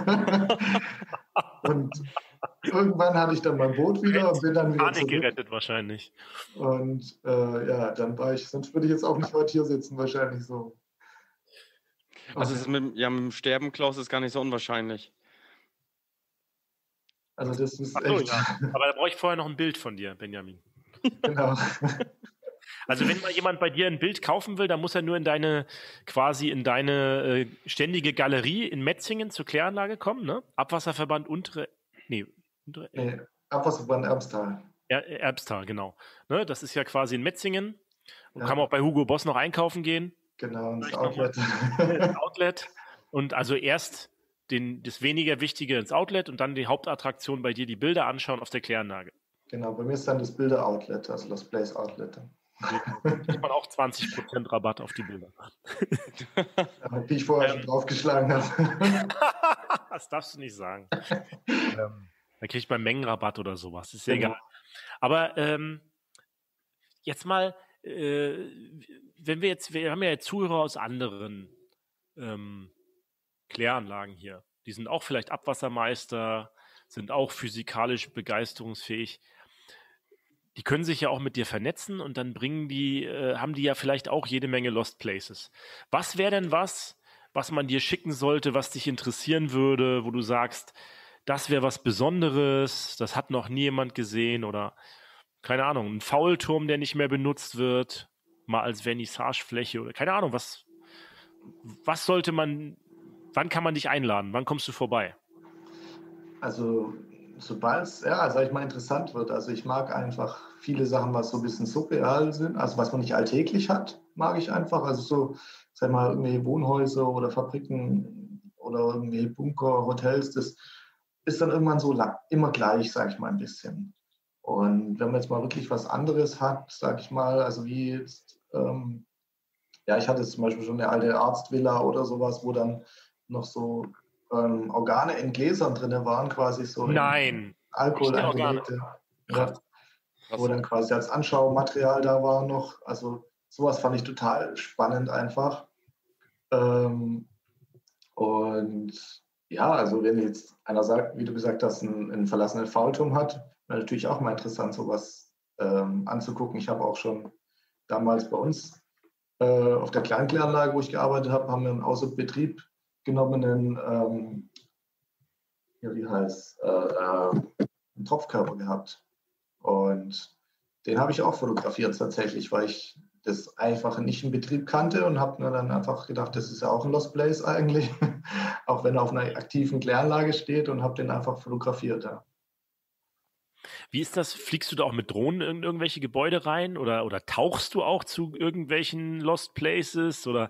Und irgendwann hatte ich dann mein Boot wieder und bin dann wieder Panik gerettet wahrscheinlich. Und ja, dann war ich, sonst würde ich jetzt auch nicht heute hier sitzen, wahrscheinlich so. Also es ist mit dem Sterben, Klaus, ist gar nicht so unwahrscheinlich. Also das ist echt... Ja. Aber da brauche ich vorher noch ein Bild von dir, Benjamin. Genau. Also wenn mal jemand bei dir ein Bild kaufen will, dann muss er nur in deine ständige Galerie in Metzingen zur Kläranlage kommen, ne? Abwasserverband Abwasserverband Erbstal. Erbstal, genau. Ne? Das ist ja quasi in Metzingen. Und kann man auch bei Hugo Boss noch einkaufen gehen. Genau, ins Outlet. Ins Outlet. Und also erst das weniger Wichtige ins Outlet und dann die Hauptattraktion bei dir, die Bilder anschauen auf der Kläranlage. Genau, bei mir ist dann das Bilder-Outlet, also das Place Outlet. Da kriegt man auch 20% Rabatt auf die Bilder. Die ich vorher schon draufgeschlagen habe. Das darfst du nicht sagen. Da kriegt man Mengenrabatt oder sowas. Ist ja egal. Aber jetzt mal, wir haben ja jetzt Zuhörer aus anderen Kläranlagen hier. Die sind auch vielleicht Abwassermeister, sind auch physikalisch begeisterungsfähig. Die können sich ja auch mit dir vernetzen und dann haben die ja vielleicht auch jede Menge Lost Places. Was wäre denn was man dir schicken sollte, was dich interessieren würde, wo du sagst, das wäre was Besonderes, das hat noch nie jemand gesehen oder, keine Ahnung, ein Faulturm, der nicht mehr benutzt wird, mal als Vernissagefläche oder keine Ahnung, was sollte man, wann kann man dich einladen, wann kommst du vorbei? Also sobald es, ja, sag ich mal, interessant wird. Also ich mag einfach viele Sachen, was so ein bisschen surreal sind, also was man nicht alltäglich hat, mag ich einfach. Also so, sag mal, irgendwie Wohnhäuser oder Fabriken oder irgendwie Bunker, Hotels, das ist dann irgendwann so immer gleich, sag ich mal, ein bisschen. Und wenn man jetzt mal wirklich was anderes hat, sag ich mal, also wie jetzt, ja, ich hatte jetzt zum Beispiel schon eine alte Arztvilla oder sowas, wo dann noch so Organe in Gläsern drin waren, quasi so Alkohol eingelegte. Ja, wo dann quasi als Anschaumaterial da war noch. Also sowas fand ich total spannend einfach. Und ja, also wenn jetzt einer sagt, wie du gesagt hast, einen verlassenen Faulturm hat, wäre natürlich auch mal interessant, sowas anzugucken. Ich habe auch schon damals bei uns auf der Kleinkläranlage, wo ich gearbeitet habe, haben wir einen außer Betrieb genommenen einen Tropfkörper gehabt. Und den habe ich auch fotografiert tatsächlich, weil ich das einfach nicht in Betrieb kannte und habe mir dann einfach gedacht, das ist ja auch ein Lost Place eigentlich, auch wenn er auf einer aktiven Kläranlage steht, und habe den einfach fotografiert. Ja. Wie ist das? Fliegst du da auch mit Drohnen in irgendwelche Gebäude rein oder tauchst du auch zu irgendwelchen Lost Places oder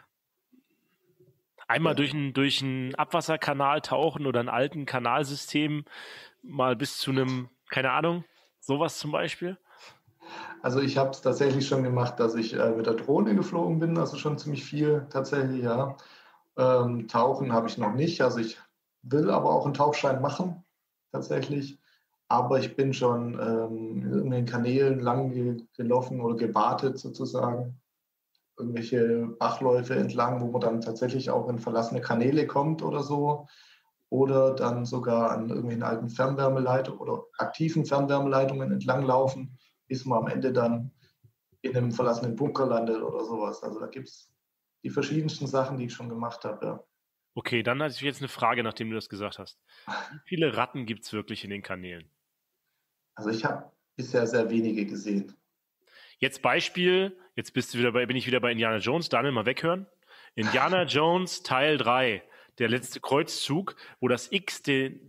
einmal durch einen Abwasserkanal tauchen oder ein alten Kanalsystem mal bis zu einem, keine Ahnung, sowas zum Beispiel? Also ich habe es tatsächlich schon gemacht, dass ich mit der Drohne geflogen bin, also schon ziemlich viel tatsächlich, ja. Tauchen habe ich noch nicht, also ich will aber auch einen Tauchschein machen, tatsächlich. Aber ich bin schon in den Kanälen lang gelaufen oder gebadet sozusagen. Irgendwelche Bachläufe entlang, wo man dann tatsächlich auch in verlassene Kanäle kommt oder so. oder dann sogar an irgendwelchen alten Fernwärmeleitungen oder aktiven Fernwärmeleitungen entlanglaufen, bis man am Ende dann in einem verlassenen Bunker landet oder sowas. Also da gibt es die verschiedensten Sachen, die ich schon gemacht habe. Ja. Okay, dann hatte ich jetzt eine Frage, nachdem du das gesagt hast. Wie viele Ratten gibt es wirklich in den Kanälen? Also ich habe bisher sehr wenige gesehen. Jetzt Beispiel, jetzt bin ich wieder bei Indiana Jones. Daniel, mal weghören. Indiana Jones Teil 3, der letzte Kreuzzug, wo das X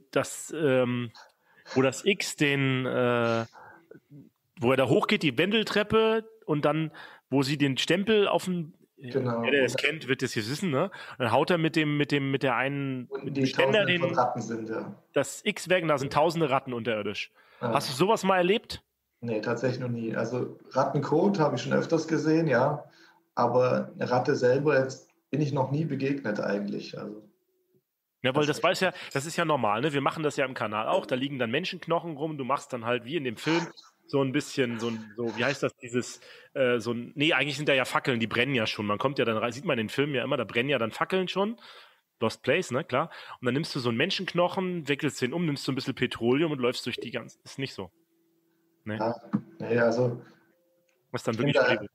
wo er da hochgeht, die Wendeltreppe und dann, wo sie den Stempel auf den, Genau. der es kennt, wird das jetzt wissen, ne? Und dann haut er mit dem Und die Ständer Tausende von Ratten sind, ja. das X weg und da sind tausende Ratten unterirdisch. Ja. Hast du sowas mal erlebt? Nee, tatsächlich noch nie. Also Rattenkot habe ich schon öfters gesehen, ja. Aber eine Ratte selber jetzt bin ich noch nie begegnet eigentlich. Also, Ja, weil das ist ja normal, ne? Wir machen das ja im Kanal auch, da liegen dann Menschenknochen rum, du machst dann halt wie in dem Film so ein bisschen, wie heißt das, eigentlich sind da ja Fackeln, die brennen ja schon. Man kommt ja dann rein, sieht man in den Filmen ja immer, da brennen ja dann Fackeln schon. Lost Place, ne, klar. Und dann nimmst du so einen Menschenknochen, wickelst den nimmst so ein bisschen Petroleum und läufst durch die ganzen. Ist nicht so. Ne? ja, nee, also. Was dann wirklich redet.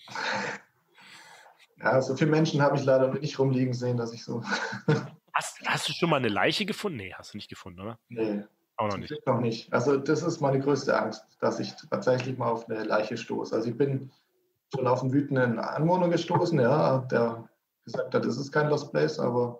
Ja, so viele Menschen habe ich leider noch nicht rumliegen sehen, dass ich so. Hast du schon mal eine Leiche gefunden? Nee, hast du nicht gefunden, oder? Nee. Auch noch nicht. Noch nicht. Also das ist meine größte Angst, dass ich tatsächlich mal auf eine Leiche stoße. Also ich bin schon auf einen wütenden Anwohner gestoßen, ja, der gesagt hat, das ist kein Lost Place, aber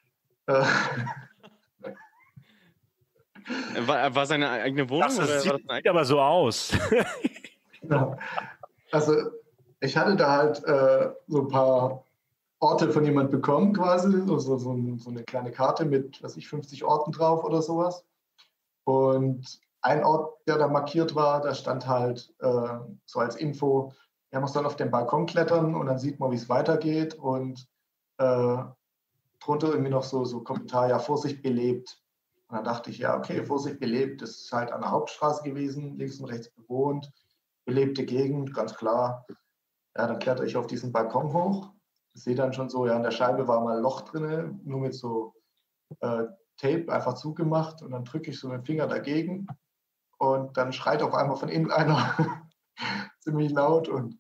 War seine eigene Wohnung? Sieht aber so aus. Genau. Also ich hatte da halt so ein paar Orte von jemand bekommen quasi, so eine kleine Karte mit, 50 Orten drauf oder sowas. Und ein Ort, der da markiert war, da stand halt so als Info, er muss dann auf den Balkon klettern und dann sieht man, wie es weitergeht. Und drunter irgendwie noch so Kommentar, ja, Vorsicht belebt. Und dann dachte ich, ja, okay, Vorsicht belebt, das ist halt an der Hauptstraße gewesen, links und rechts bewohnt, belebte Gegend, ganz klar. Ja, dann kletter ich auf diesen Balkon hoch, sehe dann schon so, ja, in der Scheibe war mal ein Loch drin, nur mit so Tape einfach zugemacht und dann drücke ich so mit dem Finger dagegen und dann schreit auf einmal von innen einer ziemlich laut und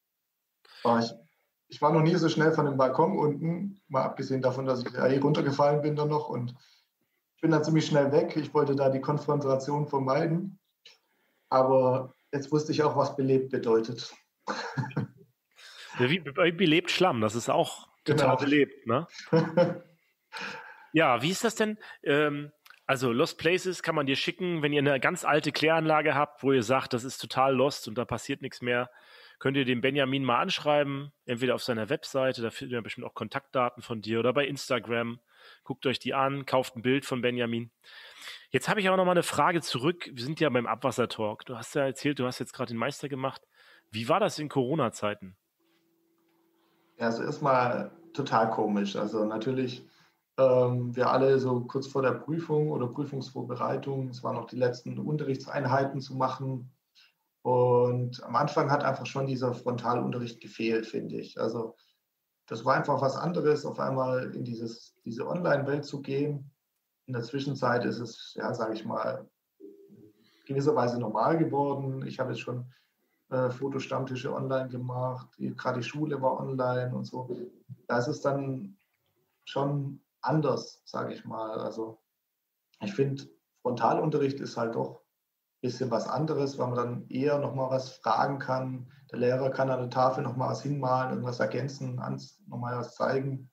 ich war noch nie so schnell von dem Balkon unten, mal abgesehen davon, dass ich hier runtergefallen bin dann noch und ich bin dann ziemlich schnell weg. Ich wollte da die Konfrontation vermeiden, aber jetzt wusste ich auch, was belebt bedeutet. Wie belebt Schlamm, das ist auch total belebt, ne? Ja, wie ist das denn? Also Lost Places kann man dir schicken, wenn ihr eine ganz alte Kläranlage habt, wo ihr sagt, das ist total lost und da passiert nichts mehr, könnt ihr den Benjamin mal anschreiben, entweder auf seiner Webseite, da findet ihr bestimmt auch Kontaktdaten von dir oder bei Instagram. Guckt euch die an, kauft ein Bild von Benjamin. Jetzt habe ich aber noch mal eine Frage zurück. Wir sind ja beim Abwassertalk. Du hast ja erzählt, du hast jetzt gerade den Meister gemacht. Wie war das in Corona-Zeiten? Ja, also erstmal total komisch. Also natürlich wir alle so kurz vor der Prüfung oder Prüfungsvorbereitung, es waren noch die letzten Unterrichtseinheiten zu machen. Und am Anfang hat einfach schon dieser Frontalunterricht gefehlt, finde ich. Also das war einfach was anderes, auf einmal in diese Online-Welt zu gehen. In der Zwischenzeit ist es, ja, sage ich mal, gewisserweise normal geworden. Ich habe jetzt schon Fotostammtische online gemacht, gerade die Schule war online und so. Da ist es dann schon anders, sage ich mal. Also ich finde, Frontalunterricht ist halt doch ein bisschen was anderes, weil man dann eher nochmal was fragen kann. Der Lehrer kann an der Tafel nochmal was hinmalen, irgendwas ergänzen, nochmal was zeigen.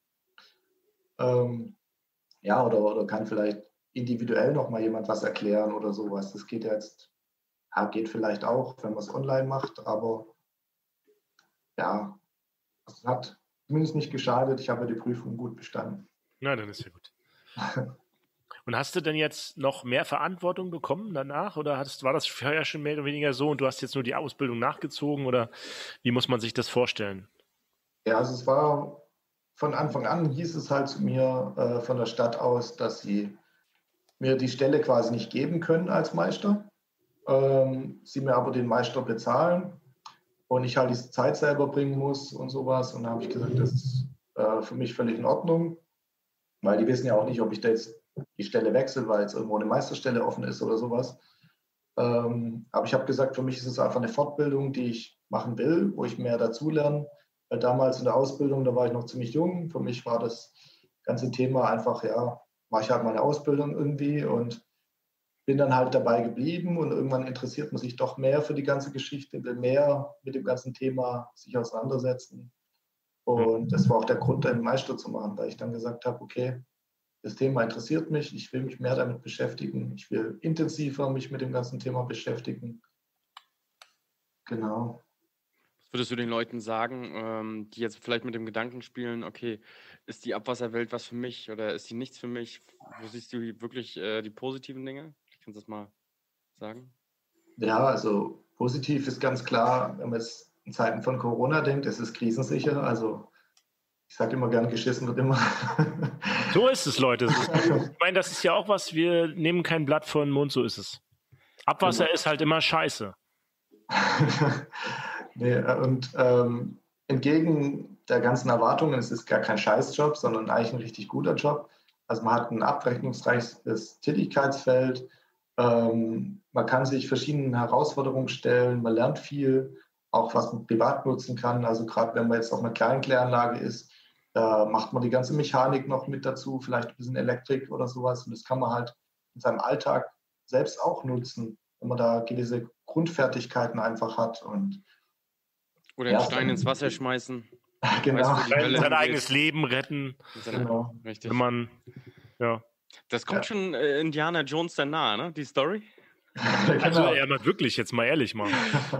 Ja, oder kann vielleicht individuell nochmal jemand was erklären oder sowas. Das geht ja jetzt, geht vielleicht auch, wenn man es online macht, aber ja, es hat zumindest nicht geschadet. Ich habe die Prüfung gut bestanden. Na, dann ist ja gut. Und hast du denn jetzt noch mehr Verantwortung bekommen danach oder war das vorher schon mehr oder weniger so und du hast jetzt nur die Ausbildung nachgezogen oder wie muss man sich das vorstellen? Ja, also es war von Anfang an, hieß es halt zu mir von der Stadt aus, dass sie mir die Stelle quasi nicht geben können als Meister, sie mir aber den Meister bezahlen und ich halt diese Zeit selber bringen muss und sowas. Und da habe ich gesagt, das ist für mich völlig in Ordnung, weil die wissen ja auch nicht, ob ich da jetzt die Stelle wechsle, weil jetzt irgendwo eine Meisterstelle offen ist oder sowas. Aber ich habe gesagt, für mich ist es einfach eine Fortbildung, die ich machen will, wo ich mehr dazulerne. Weil damals in der Ausbildung, da war ich noch ziemlich jung. Für mich war das ganze Thema einfach, ja, mache ich halt meine Ausbildung irgendwie und bin dann halt dabei geblieben und irgendwann interessiert man sich doch mehr für die ganze Geschichte, will mehr mit dem ganzen Thema sich auseinandersetzen. Und das war auch der Grund, einen Meister zu machen, weil ich dann gesagt habe, okay, das Thema interessiert mich, ich will mich mehr damit beschäftigen, ich will intensiver mich mit dem ganzen Thema beschäftigen. Genau. Was würdest du den Leuten sagen, die jetzt vielleicht mit dem Gedanken spielen, okay, ist die Abwasserwelt was für mich oder ist die nichts für mich? Wo siehst du wirklich die positiven Dinge? Kannst du das mal sagen? Ja, also positiv ist ganz klar, wenn man jetzt in Zeiten von Corona denkt, es ist krisensicher. Also ich sage immer gern, geschissen wird immer. So ist es, Leute. Ich meine, das ist ja auch was, wir nehmen kein Blatt vor den Mund, so ist es. Abwasser ist halt immer scheiße. Nee, und entgegen der ganzen Erwartungen, es ist gar kein Scheißjob, sondern eigentlich ein richtig guter Job. Also man hat ein abwechslungsreiches Tätigkeitsfeld, man kann sich verschiedenen Herausforderungen stellen, man lernt viel, auch was man privat nutzen kann. Also gerade wenn man jetzt auf einer kleinen Kläranlage ist, da macht man die ganze Mechanik noch mit dazu, vielleicht ein bisschen Elektrik oder sowas. Und das kann man halt in seinem Alltag selbst auch nutzen, wenn man da gewisse Grundfertigkeiten einfach hat. Und oder einen Stein ins Wasser schmeißen. Genau. Weißt du, Sein eigenes Leben retten. Genau. Richtig. Wenn man, ja. Das kommt schon Indiana Jones sehr nah, ne? Die Story? Also er macht wirklich, jetzt mal ehrlich mal.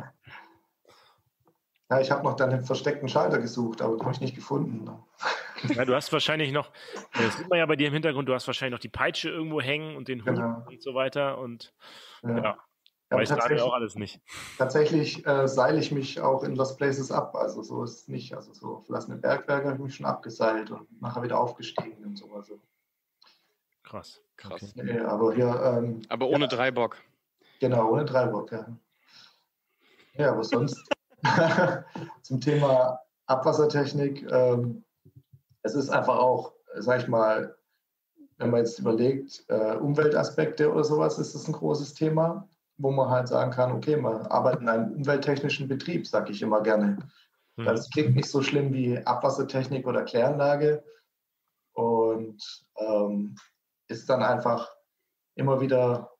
Ja, ich habe noch dann den versteckten Schalter gesucht, aber den habe ich nicht gefunden. Ja, du hast wahrscheinlich noch, das sieht man ja bei dir im Hintergrund, du hast wahrscheinlich noch die Peitsche irgendwo hängen und den Hund und so weiter und ja. Weiß Daniel auch alles nicht. Tatsächlich seile ich mich auch in Lost Places ab. Also so ist es nicht. Also so verlassene Bergwerke habe ich mich schon abgeseilt und nachher wieder aufgestiegen und so. Also. Krass. Okay. Nee, aber hier. Aber ohne Dreibock. Genau, ohne Dreibock, ja. Ja, aber sonst zum Thema Abwassertechnik. Es ist einfach auch, sag ich mal, wenn man jetzt überlegt, Umweltaspekte oder sowas, ist das ein großes Thema, wo man halt sagen kann, okay, man arbeitet in einem umwelttechnischen Betrieb, sage ich immer gerne. Das klingt nicht so schlimm wie Abwassertechnik oder Kläranlage und ist dann einfach immer wieder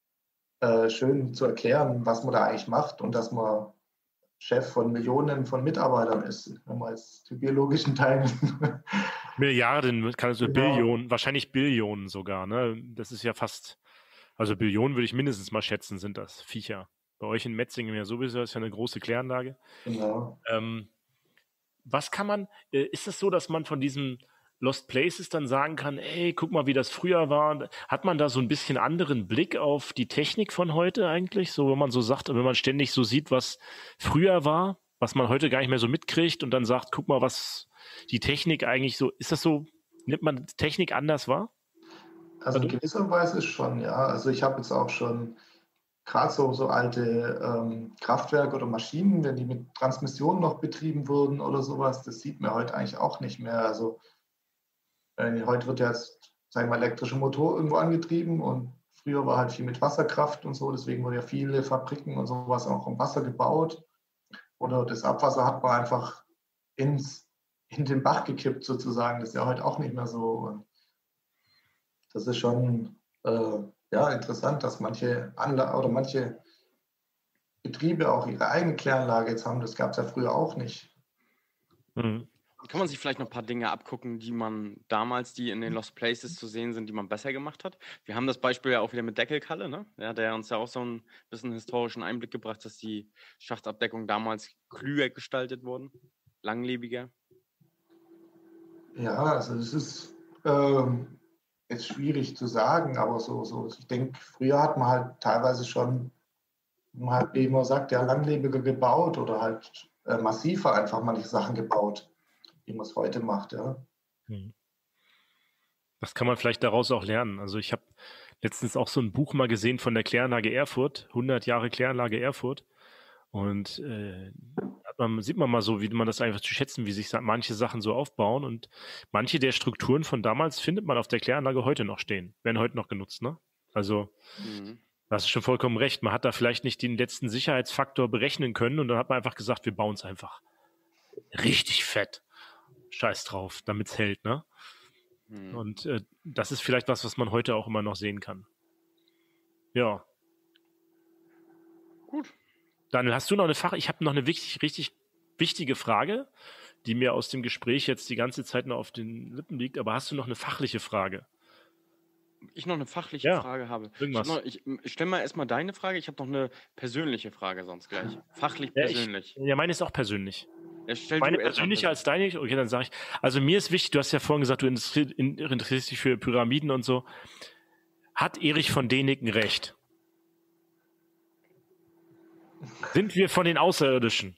schön zu erklären, was man da eigentlich macht und dass man Chef von Millionen von Mitarbeitern ist, wenn man jetzt die biologischen Teile. Milliarden, kannst du Billionen, wahrscheinlich Billionen sogar, ne? Das ist ja fast, also Billionen würde ich mindestens mal schätzen, sind das Viecher. Bei euch in Metzingen ja sowieso, ist ja eine große Kläranlage. Genau. Was kann man, ist es so, dass man von diesem Lost Places dann sagen kann, ey, guck mal, wie das früher war. Hat man da so ein bisschen anderen Blick auf die Technik von heute eigentlich? So, wenn man so sagt, wenn man ständig so sieht, was früher war, was man heute gar nicht mehr so mitkriegt und dann sagt, guck mal, was die Technik eigentlich so, ist das so, nimmt man Technik anders wahr? Also in gewisser Weise schon, ja. Also ich habe jetzt auch schon gerade so alte Kraftwerke oder Maschinen, wenn die mit Transmission noch betrieben wurden oder sowas, das sieht man heute eigentlich auch nicht mehr. Also heute wird ja jetzt, sagen wir mal, elektrischer Motor irgendwo angetrieben und früher war halt viel mit Wasserkraft und so, deswegen wurden ja viele Fabriken und sowas auch im Wasser gebaut. Oder das Abwasser hat man einfach in den Bach gekippt sozusagen, das ist ja heute auch nicht mehr so. Und das ist schon interessant, dass manche Betriebe auch ihre eigene Kläranlage jetzt haben, das gab es ja früher auch nicht. Mhm. Kann man sich vielleicht noch ein paar Dinge abgucken, die man damals, die in den Lost Places zu sehen sind, die man besser gemacht hat? Wir haben das Beispiel ja auch wieder mit Deckelkalle, ne? Ja, der uns ja auch so ein bisschen historischen Einblick gebracht, dass die Schachtabdeckungen damals klüger gestaltet wurden, langlebiger. Ja, also das ist jetzt schwierig zu sagen, aber so ich denke, früher hat man halt teilweise schon, wie man sagt, ja, langlebiger gebaut oder halt massiver einfach manche Sachen gebaut, wie man es heute macht, ja. Das kann man vielleicht daraus auch lernen. Also ich habe letztens auch so ein Buch mal gesehen von der Kläranlage Erfurt, 100 Jahre Kläranlage Erfurt. Und sieht man mal so, wie man das einfach zu schätzen, wie sich manche Sachen so aufbauen. Und manche der Strukturen von damals findet man auf der Kläranlage heute noch stehen, werden heute noch genutzt, ne? Also, du hast schon vollkommen recht. Man hat da vielleicht nicht den letzten Sicherheitsfaktor berechnen können und dann hat man einfach gesagt, wir bauen es einfach richtig fett. Scheiß drauf, damit es hält, ne? Und das ist vielleicht was man heute auch immer noch sehen kann. Ja. Gut. Daniel, hast du noch eine Ich habe noch eine richtig wichtige Frage, die mir aus dem Gespräch jetzt die ganze Zeit noch auf den Lippen liegt, aber hast du noch eine fachliche Frage? Ich noch eine fachliche Frage habe. Ich stelle mal erstmal deine Frage. Ich habe noch eine persönliche Frage sonst gleich. Fachlich persönlich. Ja, meine ist auch persönlich. Ja, meine persönliche als deine? Okay, dann sage ich. Also mir ist wichtig, du hast ja vorhin gesagt, du interessierst dich für Pyramiden und so. Hat Erich von Däniken recht? Sind wir von den Außerirdischen?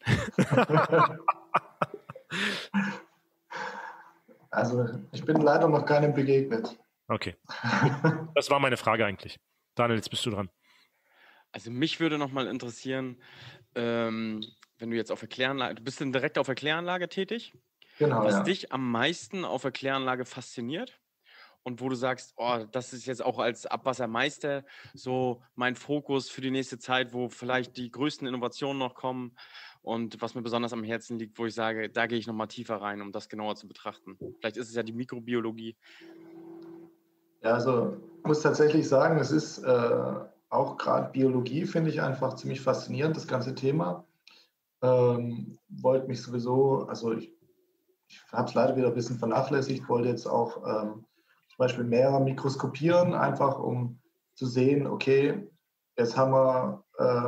Also ich bin leider noch keinem begegnet. Okay. Das war meine Frage eigentlich. Daniel, jetzt bist du dran. Also mich würde noch mal interessieren, wenn du jetzt auf der Kläranlage, du bist dann direkt auf der Kläranlage tätig? Genau, was dich am meisten auf der Kläranlage fasziniert und wo du sagst, oh, das ist jetzt auch als Abwassermeister so mein Fokus für die nächste Zeit, wo vielleicht die größten Innovationen noch kommen und was mir besonders am Herzen liegt, wo ich sage, da gehe ich noch mal tiefer rein, um das genauer zu betrachten. Vielleicht ist es ja die Mikrobiologie. Ja, also ich muss tatsächlich sagen, es ist auch gerade Biologie, finde ich einfach ziemlich faszinierend, das ganze Thema. Wollte mich sowieso, also ich habe es leider wieder ein bisschen vernachlässigt, wollte jetzt auch zum Beispiel mehr mikroskopieren, einfach um zu sehen, okay, jetzt haben wir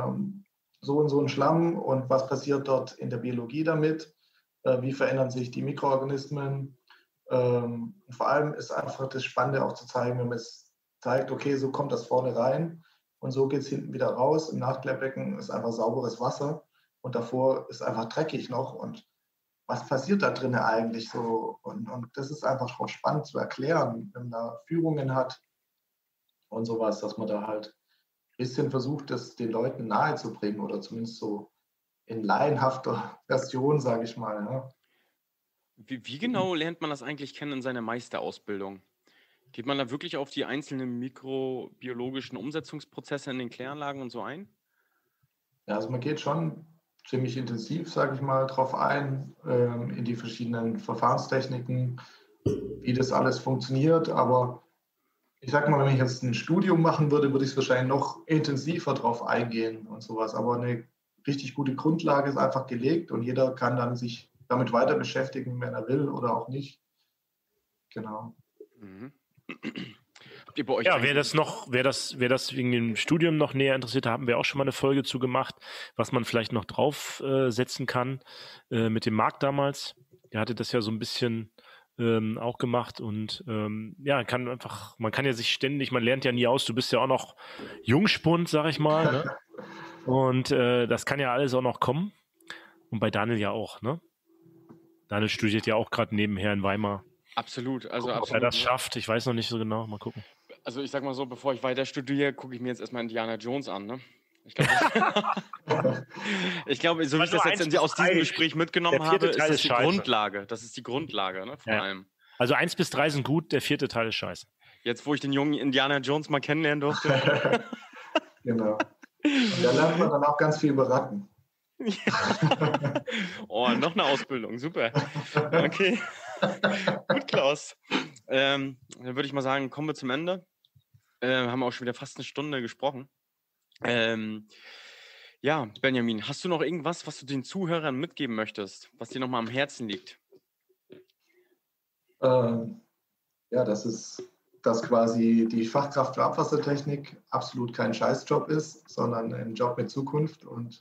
so und so einen Schlamm und was passiert dort in der Biologie damit, wie verändern sich die Mikroorganismen. Und vor allem ist einfach das Spannende auch zu zeigen, wenn man es zeigt, okay, so kommt das vorne rein und so geht es hinten wieder raus. Im Nachklärbecken ist einfach sauberes Wasser und davor ist einfach dreckig noch. Und was passiert da drinnen eigentlich so? Und das ist einfach auch spannend zu erklären, wenn man da Führungen hat und sowas, dass man da halt ein bisschen versucht, das den Leuten nahezubringen oder zumindest so in laienhafter Version, sage ich mal. Ja. Wie genau lernt man das eigentlich kennen in seiner Meisterausbildung? Geht man da wirklich auf die einzelnen mikrobiologischen Umsetzungsprozesse in den Kläranlagen und so ein? Ja, also man geht schon ziemlich intensiv, sage ich mal, drauf ein, in die verschiedenen Verfahrenstechniken, wie das alles funktioniert. Aber ich sage mal, wenn ich jetzt ein Studium machen würde, würde ich es wahrscheinlich noch intensiver drauf eingehen und sowas. Aber eine richtig gute Grundlage ist einfach gelegt und jeder kann dann sich damit weiter beschäftigen, wenn er will oder auch nicht. Genau. Mhm. Ja, wer das wegen dem Studium noch näher interessiert, da haben wir auch schon mal eine Folge zu gemacht, was man vielleicht noch draufsetzen kann mit dem Marc damals. Der hatte das ja so ein bisschen auch gemacht und ja, man kann ja sich ständig, man lernt ja nie aus, du bist ja auch noch Jungspund, sag ich mal, ne? Und das kann ja alles auch noch kommen. Und bei Daniel ja auch, ne? Daniel studiert ja auch gerade nebenher in Weimar. Absolut. Also gucken, absolut. ob er das schafft, ich weiß noch nicht so genau, mal gucken. Also ich sag mal so, bevor ich weiter studiere, gucke ich mir jetzt erstmal Indiana Jones an, ne? Ich glaube, so wie ich das jetzt aus diesem Gespräch mitgenommen habe, ist das die Grundlage. Das ist die Grundlage, ne, von allem. Also 1 bis 3 sind gut, der 4. Teil ist scheiße. Jetzt, wo ich den jungen Indiana Jones mal kennenlernen durfte. Genau. Und da lernt man dann auch ganz viel über Ratten. Oh, noch eine Ausbildung, super. Okay, gut, Klaus. Dann würde ich mal sagen, kommen wir zum Ende. Haben auch schon wieder fast eine Stunde gesprochen. Ja, Benjamin, hast du noch irgendwas, was du den Zuhörern mitgeben möchtest, was dir nochmal am Herzen liegt? Ja, dass quasi die Fachkraft für Abwassertechnik absolut kein Scheißjob ist, sondern ein Job mit Zukunft und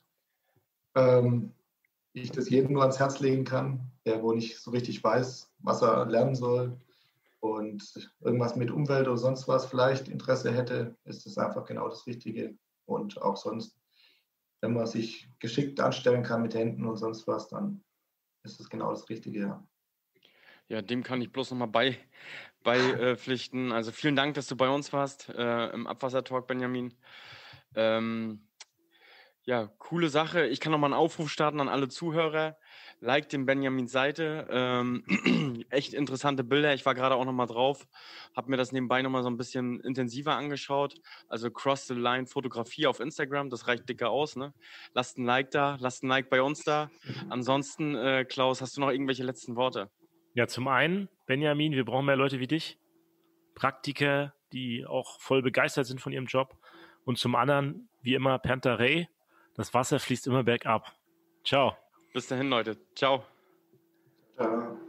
ich das jedem nur ans Herz legen kann, der wo nicht so richtig weiß, was er lernen soll und irgendwas mit Umwelt oder sonst was vielleicht Interesse hätte, ist es einfach genau das Richtige. Und auch sonst, wenn man sich geschickt anstellen kann mit Händen und sonst was, dann ist es genau das Richtige. Ja, ja, dem kann ich bloß nochmal beipflichten. Also vielen Dank, dass du bei uns warst im Abwassertalk, Benjamin. Ja, coole Sache. Ich kann noch mal einen Aufruf starten an alle Zuhörer. Like den Benjamins Seite. Echt interessante Bilder. Ich war gerade auch noch mal drauf, habe mir das nebenbei noch mal so ein bisschen intensiver angeschaut. Also Cross the Line Fotografie auf Instagram, das reicht dicker aus. Ne? Lasst ein Like da, lasst ein Like bei uns da. Ansonsten, Klaus, hast du noch irgendwelche letzten Worte? Ja, zum einen, Benjamin, wir brauchen mehr Leute wie dich. Praktiker, die auch voll begeistert sind von ihrem Job. Und zum anderen, wie immer, Pantarei. Das Wasser fließt immer bergab. Ciao. Bis dahin, Leute. Ciao. Ja.